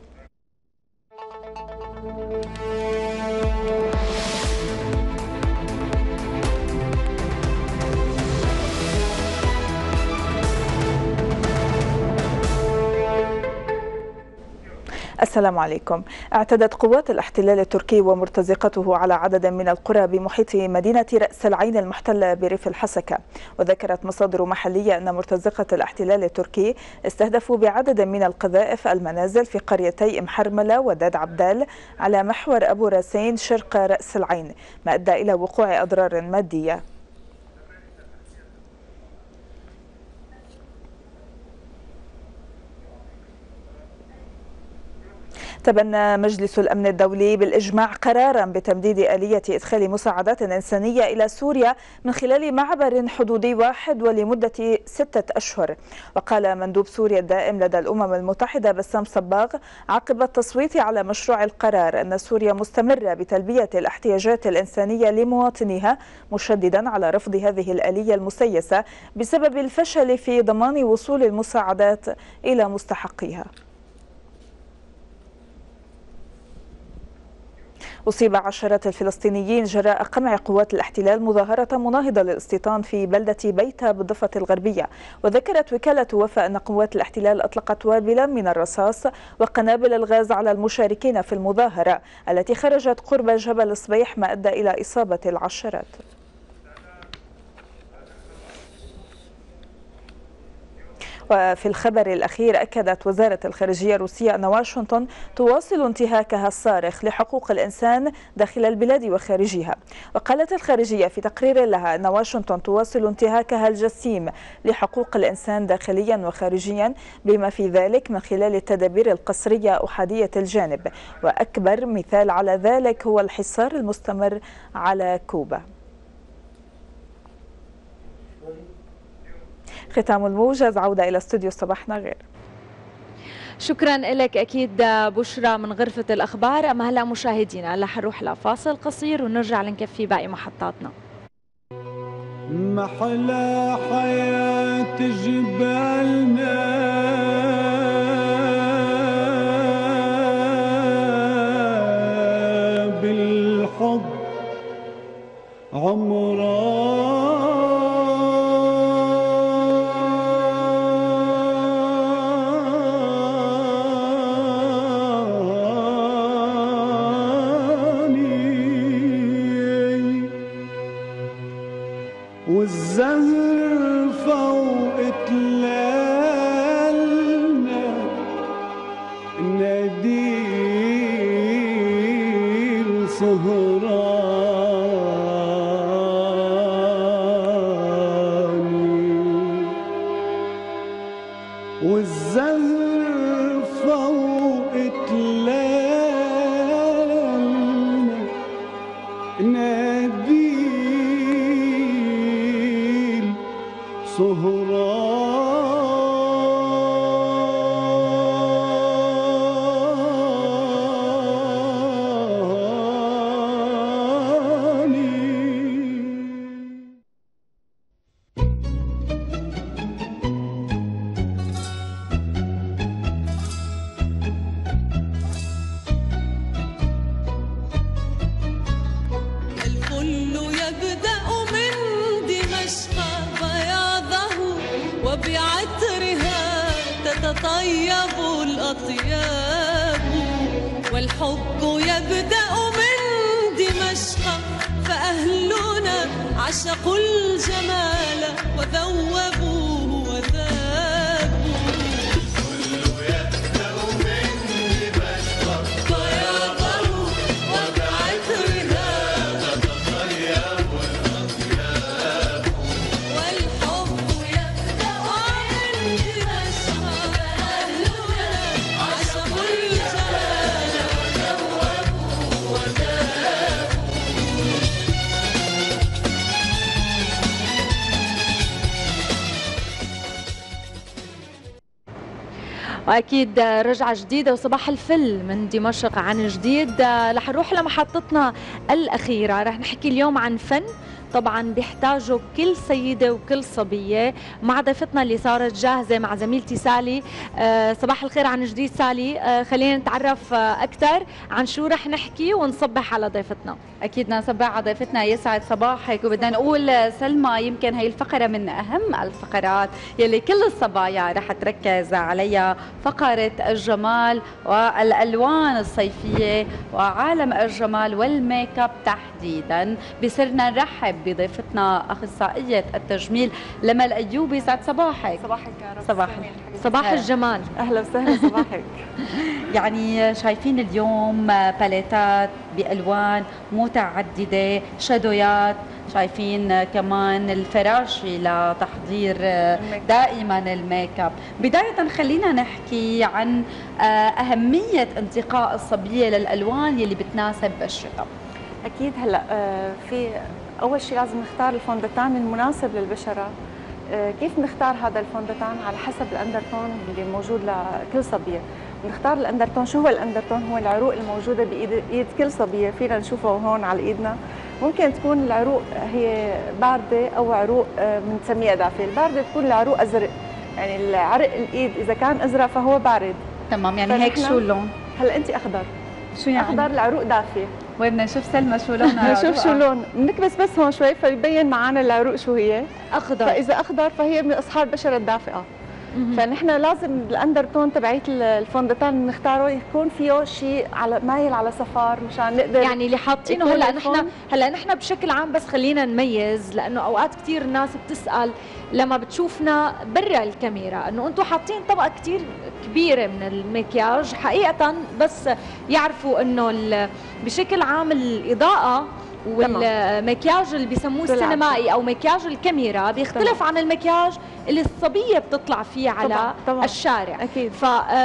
Speaker 5: السلام عليكم. اعتدت قوات الاحتلال التركي ومرتزقته على عدد من القرى بمحيط مدينة رأس العين المحتلة بريف الحسكة. وذكرت مصادر محلية أن مرتزقة الاحتلال التركي استهدفوا بعدد من القذائف المنازل في قريتي محرملة وداد عبدال على محور أبو راسين شرق رأس العين، ما أدى إلى وقوع أضرار مادية. تبنى مجلس الأمن الدولي بالإجماع قرارا بتمديد آلية إدخال مساعدات إنسانية إلى سوريا من خلال معبر حدودي واحد ولمدة 6 أشهر. وقال مندوب سوريا الدائم لدى الأمم المتحدة بسام صباغ عقب التصويت على مشروع القرار أن سوريا مستمرة بتلبية الاحتياجات الإنسانية لمواطنيها، مشددا على رفض هذه الآلية المسيسة بسبب الفشل في ضمان وصول المساعدات إلى مستحقيها. أصيب عشرات الفلسطينيين جراء قمع قوات الاحتلال مظاهرة مناهضة للاستيطان في بلدة بيتا بالضفة الغربية. وذكرت وكالة وفا أن قوات الاحتلال أطلقت وابلا من الرصاص وقنابل الغاز على المشاركين في المظاهرة التي خرجت قرب جبل صبيح، ما أدى إلى إصابة العشرات. وفي الخبر الأخير أكدت وزارة الخارجية الروسية أن واشنطن تواصل انتهاكها الصارخ لحقوق الإنسان داخل البلاد وخارجها. وقالت الخارجية في تقرير لها أن واشنطن تواصل انتهاكها الجسيم لحقوق الإنسان داخليا وخارجيا، بما في ذلك من خلال التدابير القسرية أحادية الجانب، وأكبر مثال على ذلك هو الحصار المستمر على كوبا. ختام الموجز. عودة إلى استوديو صباحنا غير.
Speaker 2: شكرا لك أكيد بشرى من غرفة الأخبار. أما هلأ مشاهدينا هلا حنروح لفاصل قصير ونرجع لنكفي باقي محطاتنا.
Speaker 22: محلى حياة جبالنا بالحب عمران والزهر فوق تلالنا ناديل سهراني والزهر فوق تلالنا ناديل سهراني
Speaker 23: الفل يبدأ من دمشق بياضه وبعطرها تتطيب وطياب، والحب يبدأ من دمشق، فأهلنا عشقوا الجمال وذوبوه وذابوا. كل يبدأ من دمشق طيابه، وبعطرها تتطيب الأطياب. والحب يبدأ من دمشق، فأهلنا عشقوا الجمال وذوبوه وذابوا.
Speaker 2: واكيد رجعه جديده وصباح الفل من دمشق عن جديد. رح نروح لمحطتنا الاخيره، رح نحكي اليوم عن فن طبعا بيحتاجوا كل سيده وكل صبيه، مع ضيفتنا اللي صارت جاهزه مع زميلتي سالي. صباح الخير عن جديد سالي. خلينا نتعرف اكثر عن شو رح نحكي ونصبح على ضيفتنا.
Speaker 1: اكيد نصبح على ضيفتنا، يسعد صباحك. وبدنا نقول سلمى يمكن هي الفقره من اهم الفقرات يلي كل الصبايا رح تركز عليها، فقره الجمال والالوان الصيفيه وعالم الجمال والميك اب تحديدا. بصرنا نرحب بضيفتنا اخصائيه التجميل لما الايوبي. سعد صباحك.
Speaker 6: صباحك يا رب.
Speaker 2: صباح الجمال.
Speaker 6: اهلا وسهلا. صباحك.
Speaker 1: يعني شايفين اليوم باليتات بالوان متعدده، شادويات، شايفين كمان الفراشي لتحضير دائما الميك اب. بدايه خلينا نحكي عن اهميه انتقاء الصبيه للالوان يلي بتناسب الشتاء.
Speaker 6: اكيد. هلا في اول شيء لازم نختار الفوندتان المناسب للبشره. كيف نختار هذا الفوندتان؟ على حسب الاندرتون اللي موجود لكل صبيه. نختار الاندرتون. شو هو الاندرتون؟ هو العروق الموجوده بايد كل صبيه، فينا نشوفه هون على ايدنا. ممكن تكون العروق هي بارده او عروق بنسميها دافيه. البارده تكون العروق ازرق، يعني العرق الايد اذا كان ازرق فهو بارد.
Speaker 1: تمام. يعني هيك شو اللون؟
Speaker 6: هلا انت اخضر.
Speaker 1: شو يعني؟
Speaker 6: اخضر العروق دافيه.
Speaker 1: وين بدنا نشوف سلمى شو لونها؟
Speaker 6: نشوف شو اللون. بنكبس بس هون شوي فيبين معنا العروق شو هي.
Speaker 2: اخضر.
Speaker 6: فاذا اخضر فهي من اصحاب البشره الدافئه. فنحن لازم الاندرتون تبعيت الفوندتان نختاره يكون فيه شيء على مايل على صفار مشان نقدر
Speaker 2: يعني اللي حاطينه هلا نحن بشكل عام. بس خلينا نميز، لانه اوقات كثير الناس بتسال لما بتشوفنا برا الكاميرا انه انتم حاطين طبقه كثير كبيره من المكياج حقيقه، بس يعرفوا انه بشكل عام الاضاءه والمكياج اللي بيسموه السينمائي او مكياج الكاميرا بيختلف عن المكياج اللي الصبيه بتطلع فيه على الشارع.
Speaker 6: اكيد.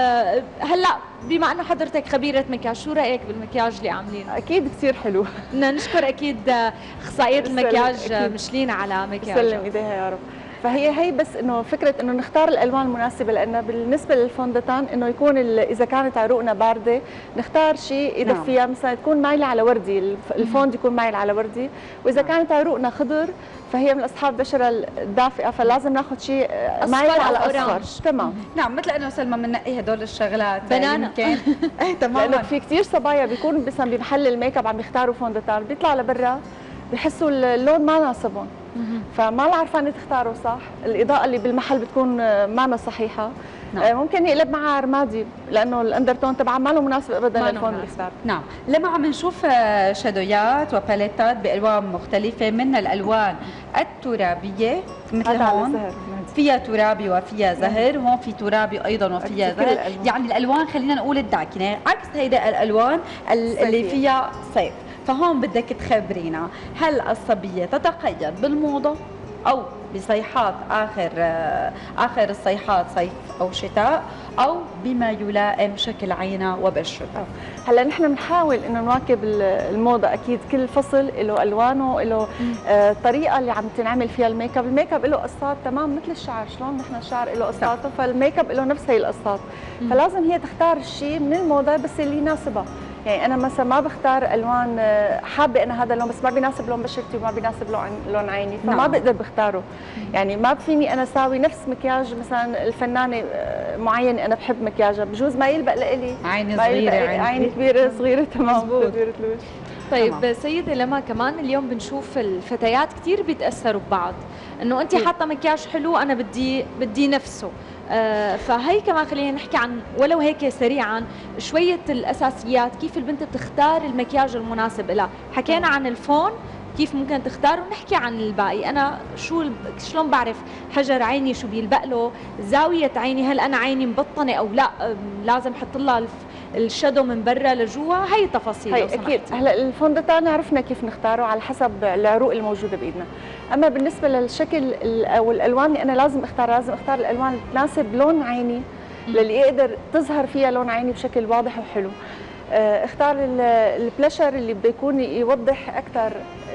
Speaker 2: فهلا بما انه حضرتك خبيره مكياج، شو رايك بالمكياج اللي عاملينه؟
Speaker 6: اكيد كثير حلو.
Speaker 2: بدنا نشكر اكيد اخصائيه المكياج مشلين على مكياج.
Speaker 6: سلم ايديها يا رب. فهي بس انه فكره انه نختار الالوان المناسبه، لانه بالنسبه للفوندتان انه يكون اذا كانت عروقنا بارده نختار شيء يدفيها. مثلا تكون مايله على وردي، الفوند يكون مايل على وردي. واذا كانت عروقنا خضر فهي من اصحاب البشره الدافئه، فلازم ناخذ شيء مايل على اصفر. تمام.
Speaker 1: نعم. مثل انا وسلمى بننقي هدول الشغلات.
Speaker 2: بنانا.
Speaker 1: يمكن تماما.
Speaker 6: لانه في كثير صبايا بيكونوا مثلا بمحل الميك اب عم يختاروا فوندتان، بيطلع لبرا بحسوا اللون ما ناسبهم، فما عارفانه تختاروا صح. الاضاءه اللي بالمحل بتكون ما صحيحه. نعم. ممكن يقلب معها رمادي، لانه الاندرتون تبعها ما له مناسب ابدا للفون الاصفر.
Speaker 1: نعم. لما عم نشوف شادويات وباليتات بالوان مختلفه، من الالوان الترابيه مثل هون فيها ترابي وفيها زهر، هون في ترابي ايضا وفيها زهر. يعني الالوان خلينا نقول الداكنه عكس هيدا الالوان اللي فيها صيف. فهون بدك تخبرينا، هل الصبيه تتقيد بالموضه او بصيحات اخر الصيحات صيف او شتاء، او بما يلائم شكل عينها وبشرتها؟
Speaker 6: هلا نحن بنحاول انه نواكب الموضه. اكيد كل فصل له الوانه، له الطريقه اللي عم تنعمل فيها الميك اب. الميك اب له قصات تمام مثل الشعر، شلون نحن الشعر له قصاته، فالميك اب له نفس هي القصات. فلازم هي تختار الشيء من الموضه بس اللي يناسبها. يعني انا مثلا ما بختار الوان حابه انا هذا اللون بس ما بيناسب لون بشرتي وما بيناسب لون عيني، فما بقدر بختاره. يعني ما فيني انا اساوي نفس مكياج مثلا الفنانه معينه انا بحب مكياجها، بجوز ما يلبق لإلي.
Speaker 1: عيني صغيره،
Speaker 6: عيني كبيره صغيره. تمام. تدويره الوجه.
Speaker 2: طيب سيدة لما كمان اليوم بنشوف الفتيات كثير بيتاثروا ببعض، انه انت حاطه مكياج حلو انا بدي نفسه. فهي كمان خلينا نحكي عن ولو هيك سريعا شويه الاساسيات، كيف البنت بتختار المكياج المناسب لها. حكينا عن الفون كيف ممكن تختار، ونحكي عن الباقي. انا شلون بعرف حجر عيني شو بيلبق له، زاويه عيني هل انا عيني مبطنه او لا، لازم احط لها الشادو من برا لجوا. هي تفاصيل
Speaker 6: هي اكيد. هلا الفوندتان عرفنا كيف نختاره على حسب العروق الموجوده بايدنا، اما بالنسبه للشكل او الالوان اللي انا لازم اختار الالوان اللي تناسب لون عيني، للي يقدر تظهر فيها لون عيني بشكل واضح وحلو. اختار البلاشر اللي بده يكون يوضح اكثر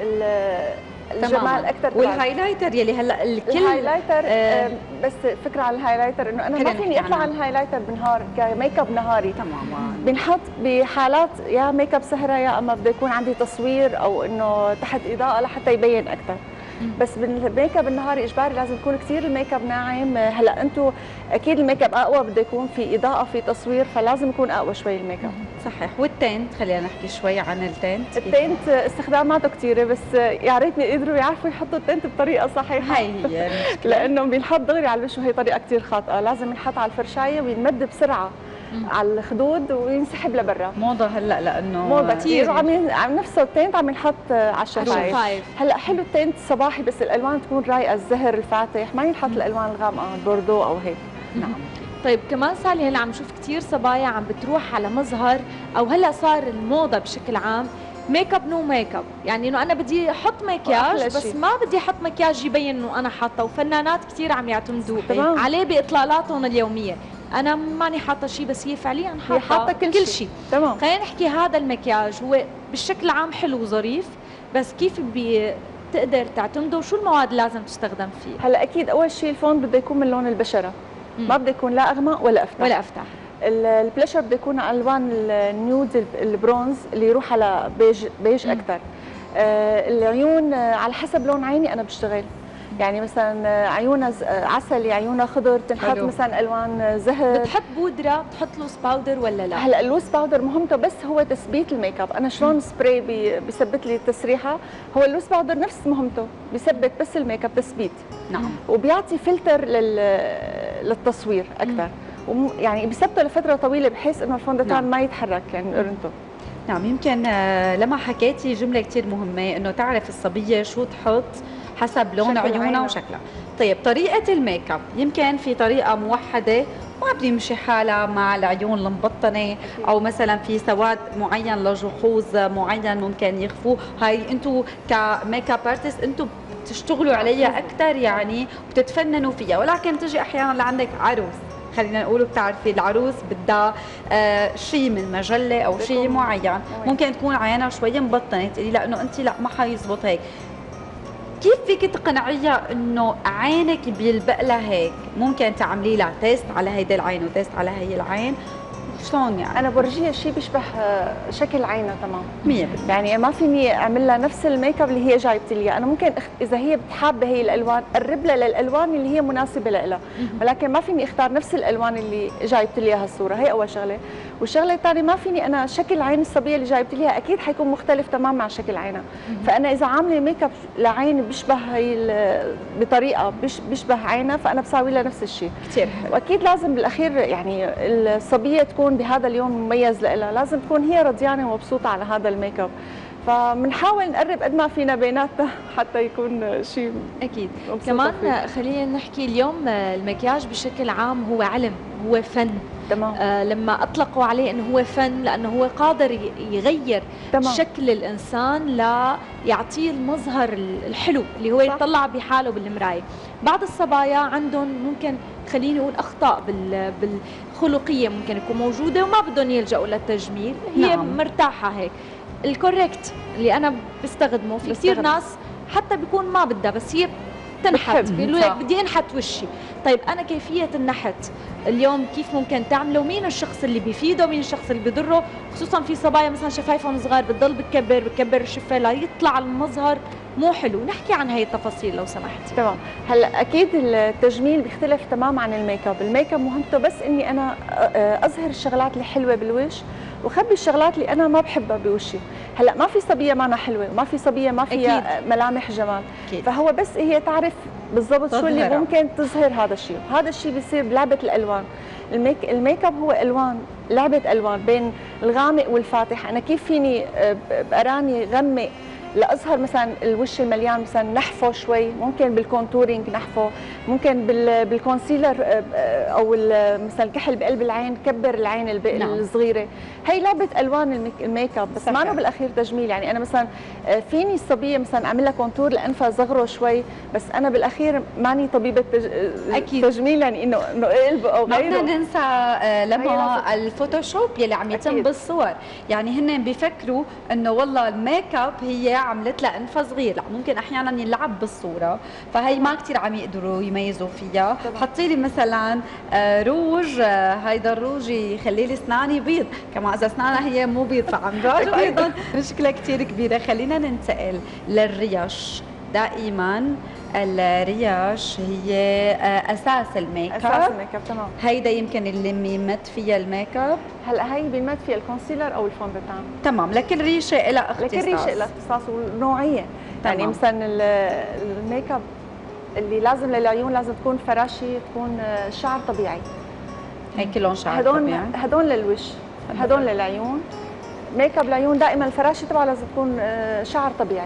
Speaker 6: الجمال اكثر.
Speaker 1: والهايلايتر يلي هلا الكل
Speaker 6: الهايلايتر بس فكره على الهايلايتر انه انا ما فيني اطلع على الهايلايتر بنهار كميك اب نهاري.
Speaker 1: تماما
Speaker 6: بنحط بحالات يا ميك اب سهره، يا اما بده يكون عندي تصوير او انه تحت اضاءه لحتى يبين اكثر. بس بالميك اب النهاري اجباري لازم يكون كثير الميك اب ناعم. هلا انتم اكيد الميك اب اقوى، بده يكون في اضاءه في تصوير، فلازم يكون اقوى شوي الميك اب.
Speaker 1: صحيح. والتنت خلينا نحكي شوي عن التنت.
Speaker 6: التنت استخداماته كثيره، بس يا ريتني يقدروا يعرفوا يحطوا التنت بطريقه صحيحه.
Speaker 1: هي
Speaker 6: لانه بينحط دغري على الوجه وهي طريقه كثير خاطئه. لازم ينحط على الفرشايه وينمد بسرعه على الخدود وينسحب لبرا.
Speaker 1: موضه هلا لانه
Speaker 6: موضه كثير، وعم نفسه التنت عم ينحط على الشفايف. هلا حلو التنت صباحي، بس الالوان تكون رايقه، الزهر الفاتح، ما ينحط الالوان الغامقه البوردو او هيك.
Speaker 2: نعم. طيب كمان سالي، هلا عم نشوف كثير صبايا عم بتروح على مظهر، او هلا صار الموضه بشكل عام ميك اب نو ميك اب، يعني انه انا بدي احط مكياج بس ما بدي احط مكياج يبين انه انا حاطه، وفنانات كثير عم يعتمدوا عليه باطلالاتهم اليوميه. انا ماني حاطه شيء بس هي فعليا حاطه كل شيء.
Speaker 6: تمام.
Speaker 2: خلينا نحكي هذا المكياج هو بالشكل عام حلو وظريف، بس كيف بتقدر تعتمده وشو المواد اللي لازم تستخدم فيه؟
Speaker 6: هلا اكيد اول شيء الفون بده يكون من لون البشره، ما بده يكون لا اغمق ولا افتح. البلاشر بده يكون الوان النيود البرونز اللي يروح على بيج اكثر. العيون على حسب لون عيني انا بشتغل، يعني مثلا عيونها عسلي، عيونها خضر، تنحط مثلا الوان زهر.
Speaker 2: بتحط بودره، بتحط لوس باودر ولا لا؟
Speaker 6: هلا اللوس باودر مهمته بس هو تثبيت الميك اب. انا شلون سبراي بيثبت لي التسريحه، هو اللوس باودر نفس مهمته، بيثبت بس الميك اب تثبيت.
Speaker 1: نعم.
Speaker 6: وبيعطي فلتر للتصوير اكثر، يعني بيثبته لفتره طويله بحيث انه الفوندتان ما يتحرك يعني قرنته.
Speaker 1: نعم. يمكن لما حكيتي جمله كثير مهمه انه تعرف الصبيه شو تحط حسب لون عيونها وشكلها. طيب طريقه الميك اب يمكن في طريقه موحده ما بيمشي حالها مع العيون المبطنه، او مثلا في سواد معين لجحوظ معين ممكن يخفوه. هاي انتم كميك اب ارتست انتم بتشتغلوا عليها اكثر يعني وبتتفننوا فيها، ولكن تجي احيانا لعندك عروس، خلينا نقول بتعرفي العروس بدها شيء من مجله او شيء معين، ممكن تكون عينها شوي مبطنه، تقولي لا انه انت لا ما حيزبط هيك. كيف فيك تقنعيها انه عينك بيلبق لها هيك؟ ممكن تعملي لها تيست على هيدي العين وتيست على هي العين، شلون يعني؟
Speaker 6: انا برجيها شيء بيشبه شكل عينها تمام
Speaker 1: 100%.
Speaker 6: يعني ما فيني اعمل لها نفس الميك اب اللي هي جايبت لي اياه. انا ممكن اذا هي بتحابه هي الالوان قرب لها للالوان اللي هي مناسبه لها، ولكن ما فيني اختار نفس الالوان اللي جايبت لي اياها الصوره. هي اول شغله. والشغله الثانيه ما فيني انا شكل عين الصبيه اللي جايبت لي اياها اكيد حيكون مختلف تماما عن شكل عينها. فانا اذا عامله ميك اب لعين بيشبه هي بطريقه بيشبه عينها، فانا بساوي لها نفس الشيء.
Speaker 1: كثير حلو.
Speaker 6: واكيد لازم بالاخير يعني الصبيه تكون بهذا اليوم مميز لها، لازم تكون هي رضيانه ومبسوطه على هذا الميك اب. فبنحاول نقرب قد ما فينا بيناتنا حتى يكون شيء
Speaker 2: اكيد. كمان خلينا نحكي اليوم المكياج بشكل عام هو علم، هو فن.
Speaker 6: تمام.
Speaker 2: لما اطلقوا عليه انه هو فن لانه هو قادر يغير
Speaker 6: تمام.
Speaker 2: شكل الانسان ليعطيه المظهر الحلو اللي هو يطلع بحاله بالمرايه. بعض الصبايا عندهم ممكن خليني اقول اخطاء بالخلقيه ممكن يكون موجوده وما بدهم يلجأوا للتجميل، هي مرتاحه هيك. الكوريكت اللي انا بستخدمه في كثير ناس حتى بيكون ما بدها بس هي تنحت، بيقولوا لك بدي انحت وشي. طيب انا كيفيه النحت اليوم كيف ممكن تعمله، ومين الشخص اللي بيفيده ومين الشخص اللي بيضره، خصوصا في صبايا مثلا شفايفهم صغار بتضل بتكبر الشفه ليطلع المظهر مو حلو. نحكي عن هي التفاصيل لو سمحتي.
Speaker 6: تمام. هلا اكيد التجميل بيختلف تماما عن الميك اب. الميك اب مهمته بس اني انا اظهر الشغلات الحلوه بالوش وخبي الشغلات اللي انا ما بحبها بوشي. هلا ما في صبيه معنا حلوه وما في صبيه ما فيها ملامح جمال. أكيد. فهو بس هي تعرف بالضبط شو اللي ممكن تظهر هذا الشيء. هذا الشيء بيصير بلعبه الالوان. الميك اب هو الوان، لعبه الوان بين الغامق والفاتح. انا كيف فيني بقراني غمق لاظهر مثلا الوش المليان، مثلا نحفه شوي، ممكن بالكونتورينج نحفه، ممكن بالكونسيلر او مثلا الكحل بقلب العين، كبر العين الصغيره. هي لعبه الوان الميك اب، بس ما بالاخير تجميل. يعني انا مثلا فيني الصبيه مثلا اعمل لها كونتور لانفها صغره شوي، بس انا بالاخير ماني طبيبه تجميل، يعني انه قلب او غيره.
Speaker 1: ما بدنا ننسى لما الفوتوشوب يلي عم يتم بالصور، يعني هن بيفكروا انه والله الميك اب هي عملت لها انفها صغير، لا ممكن احيانا يلعب بالصوره، فهي ما كثير عم يقدروا يميزوا فيها. حطي لي مثلا روج، هيدا الروج يخلي لي اسناني بيض، كما اذا اسنانها هي مو بيض فعم راجع ايضا مشكله كثير كبيره. خلينا ننتقل للريش. دائما الريش هي اساس الميك اب.
Speaker 6: اساس الميك اب تمام.
Speaker 1: هيدا يمكن اللي بيمت فيها الميك اب.
Speaker 6: هلا هي بيمت فيها الكونسيلر او الفونديتان.
Speaker 1: تمام، لكل ريشه لها اختصاص.
Speaker 6: لكل ريشه لها اختصاص ونوعيه. يعني مثلا الميك اب اللي لازم للعيون لازم تكون فراشي، تكون شعر طبيعي.
Speaker 1: هي كلهم شعر طبيعي.
Speaker 6: هدول للوش، هدول للعيون. ميك اب العيون دائما الفراشي تبعها لازم تكون شعر طبيعي.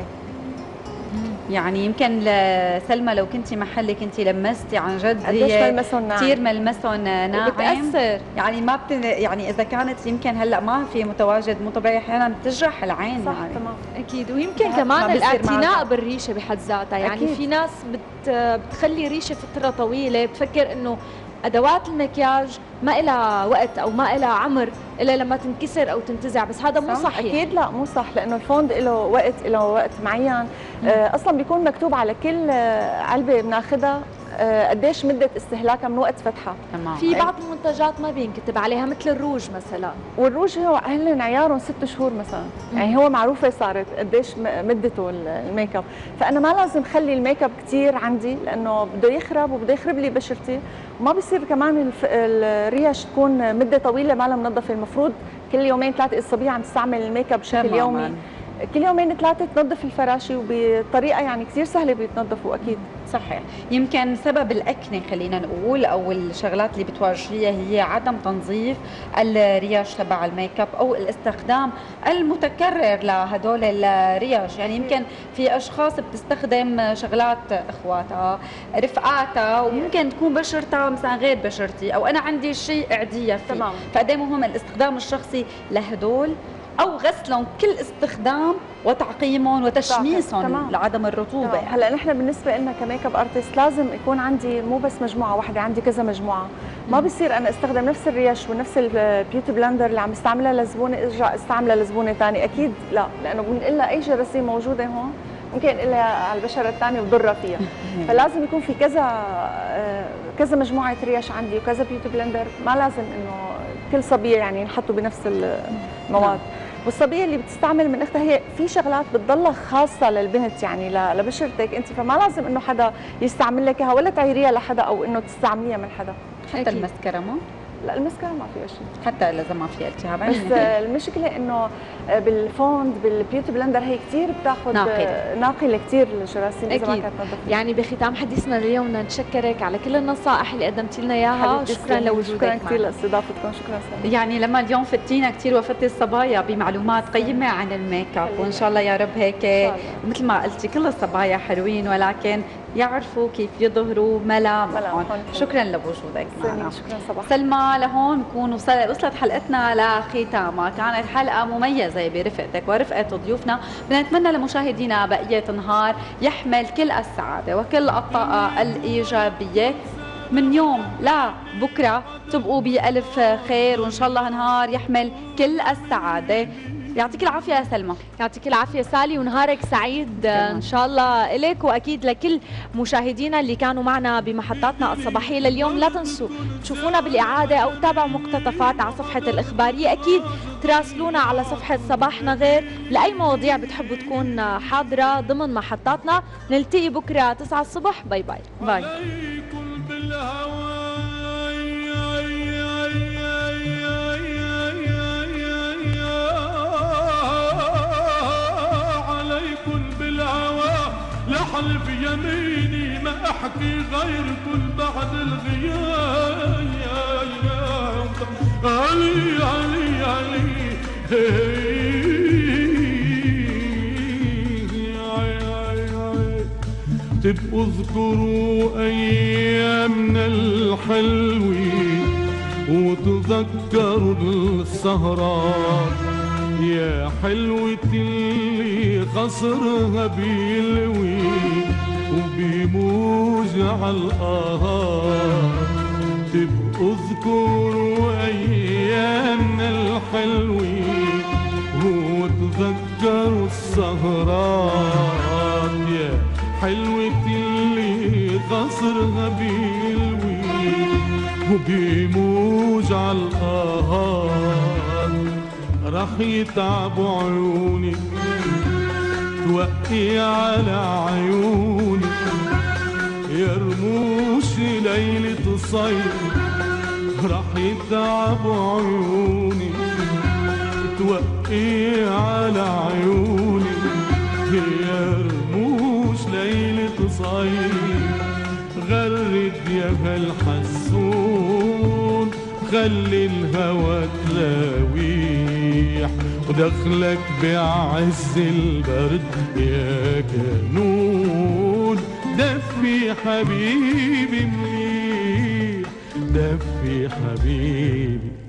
Speaker 1: يعني يمكن سلمى لو كنتي محلك انت لمستي عن جد هي كثير ملمسهم ناعم،
Speaker 2: بتأثر.
Speaker 1: يعني ما يعني اذا كانت يمكن هلا ما في متواجد مو طبيعي احيانا بتجرح العين.
Speaker 6: صح
Speaker 1: يعني.
Speaker 6: تمام
Speaker 2: اكيد. ويمكن كمان الاعتناء بالريشه بحد ذاتها، يعني أكيد. في ناس بتخلي ريشه فتره طويله، بتفكر انه ادوات المكياج ما لها وقت او ما لها عمر الا لما تنكسر او تنتزع، بس هذا مو صحيح.
Speaker 6: اكيد لا مو صح، لانه الفوند له وقت معين. اصلا بيكون مكتوب على كل علبه بناخذها قديش مده استهلاكها من وقت فتحها.
Speaker 2: تمام. في بعض المنتجات ما بينكتب عليها مثل الروج مثلا،
Speaker 6: والروج هو هن عيارهم 6 شهور مثلا. يعني هو معروفه صارت قديش مدته الميك اب، فانا ما لازم خلي الميك اب كثير عندي لانه بده يخرب وبده يخرب لي بشرتي، وما بصير كمان الريش تكون مده طويله ما لها منظفه. المفروض كل يومين 3 الصبيه عم تستعمل الميك اب بشكل يومي، كل يومين 3 تنظف الفراشي، وبطريقه يعني كثير سهله بيتنظفوا. اكيد
Speaker 1: صحيح. يمكن سبب الأكنة خلينا نقول أو الشغلات اللي بتواجهيها هي عدم تنظيف الرياش تبع الميك اب أو الاستخدام المتكرر لهدول الرياش. يعني يمكن في أشخاص بتستخدم شغلات إخواتها رفقاتها وممكن تكون بشرتها مثلا غير بشرتي أو أنا عندي شيء أعديها فيه. تمام. فقد ايه مهم الاستخدام الشخصي لهدول أو غسلهم كل استخدام وتعقيمهم وتشميسهم لعدم الرطوبة.
Speaker 6: هلا نحن بالنسبة لنا كميك اب ارتست لازم يكون عندي مو بس مجموعة واحدة، عندي كذا مجموعة. ما بصير أنا استخدم نفس الريش ونفس البيوتي بلندر اللي عم استعملها لزبونة ارجع استعملها لزبونة ثاني، أكيد لا، لأنه بنقول لها أي جراثيم موجودة هون ممكن إلها على البشرة الثانية وتضرها فيها. فلازم يكون في كذا مجموعة ريش عندي وكذا بيوتي بلندر، ما لازم إنه كل صبية يعني ينحطوا بنفس المواد. والصبيه اللي بتستعمل من اختها هي في شغلات بتضلها خاصه للبنت يعني لبشرتك انت، فما لازم انه حدا يستعمل لك اياها ولا تعيريها لحدا او انه تستعمليها من حدا.
Speaker 1: حتى المسكره ما؟
Speaker 6: لا المسكره ما فيها شيء،
Speaker 1: حتى اذا ما فيها التهاب.
Speaker 6: بس المشكله انه بالفوند بالبيوتي بلندر هي كثير بتاخذ ناقله كثير للجراثيم اذا ما كانت نظيفه.
Speaker 2: يعني بختام حديثنا اليوم بدنا نتشكرك على كل النصائح اللي قدمتي لنا اياها، شكرا لوجودك
Speaker 6: شكرا كثير لاستضافتكم. شكرا سلام.
Speaker 1: يعني لما اليوم فتينا كثير وفتي الصبايا بمعلومات قيمه عن الميك اب، وان شاء الله يا رب هيك مثل ما قلتي كل الصبايا حلوين ولكن يعرفوا كيف يظهروا ملامحهم. شكرا لوجودك معنا.
Speaker 6: شكرا صباح.
Speaker 1: سلمى لهون نكون وصلت حلقتنا لختامها، كانت حلقه مميزه برفقتك ورفقه ضيوفنا. بدنا نتمنى لمشاهدينا بقيه نهار يحمل كل السعاده وكل الطاقه الايجابيه من يوم لبكره، تبقوا بألف خير وان شاء الله نهار يحمل كل السعاده. يعطيك العافية يا سلمى.
Speaker 2: يعطيك العافية سالي، ونهارك سعيد إن شاء الله إليك وأكيد لكل مشاهدينا اللي كانوا معنا بمحطاتنا الصباحية لليوم. لا تنسوا تشوفونا بالإعادة أو تتابعوا مقتطفات على صفحة الإخبارية، أكيد تراسلونا على صفحة صباحنا غير لأي مواضيع بتحبوا تكون حاضرة ضمن محطاتنا. نلتقي بكرة 9 الصبح. باي باي.
Speaker 1: باي.
Speaker 22: حلف يميني ما أحب احكي غير كل بعد الغياب علي علي علي تبقوا اذكروا ايامنا الحلوين وتذكروا السهرات يا حلوة اللي خصرها بيلوي وبيموج عالقهار تبقوا اذكروا ايامنا الحلوين وتذكروا السهرات يا حلوة اللي خصرها بيلوي وبيموج عالقهار رح يتعبوا عيونك توقي على عيونك يا رموش ليلة صيف رح يتعبوا عيونك توقي على عيونك يا رموش ليلة صيف غرد يا هالحسون خلي الهوى تلاويح ودخلك بعز البرد يا كنون دفي حبيبي مليح دفي حبيبي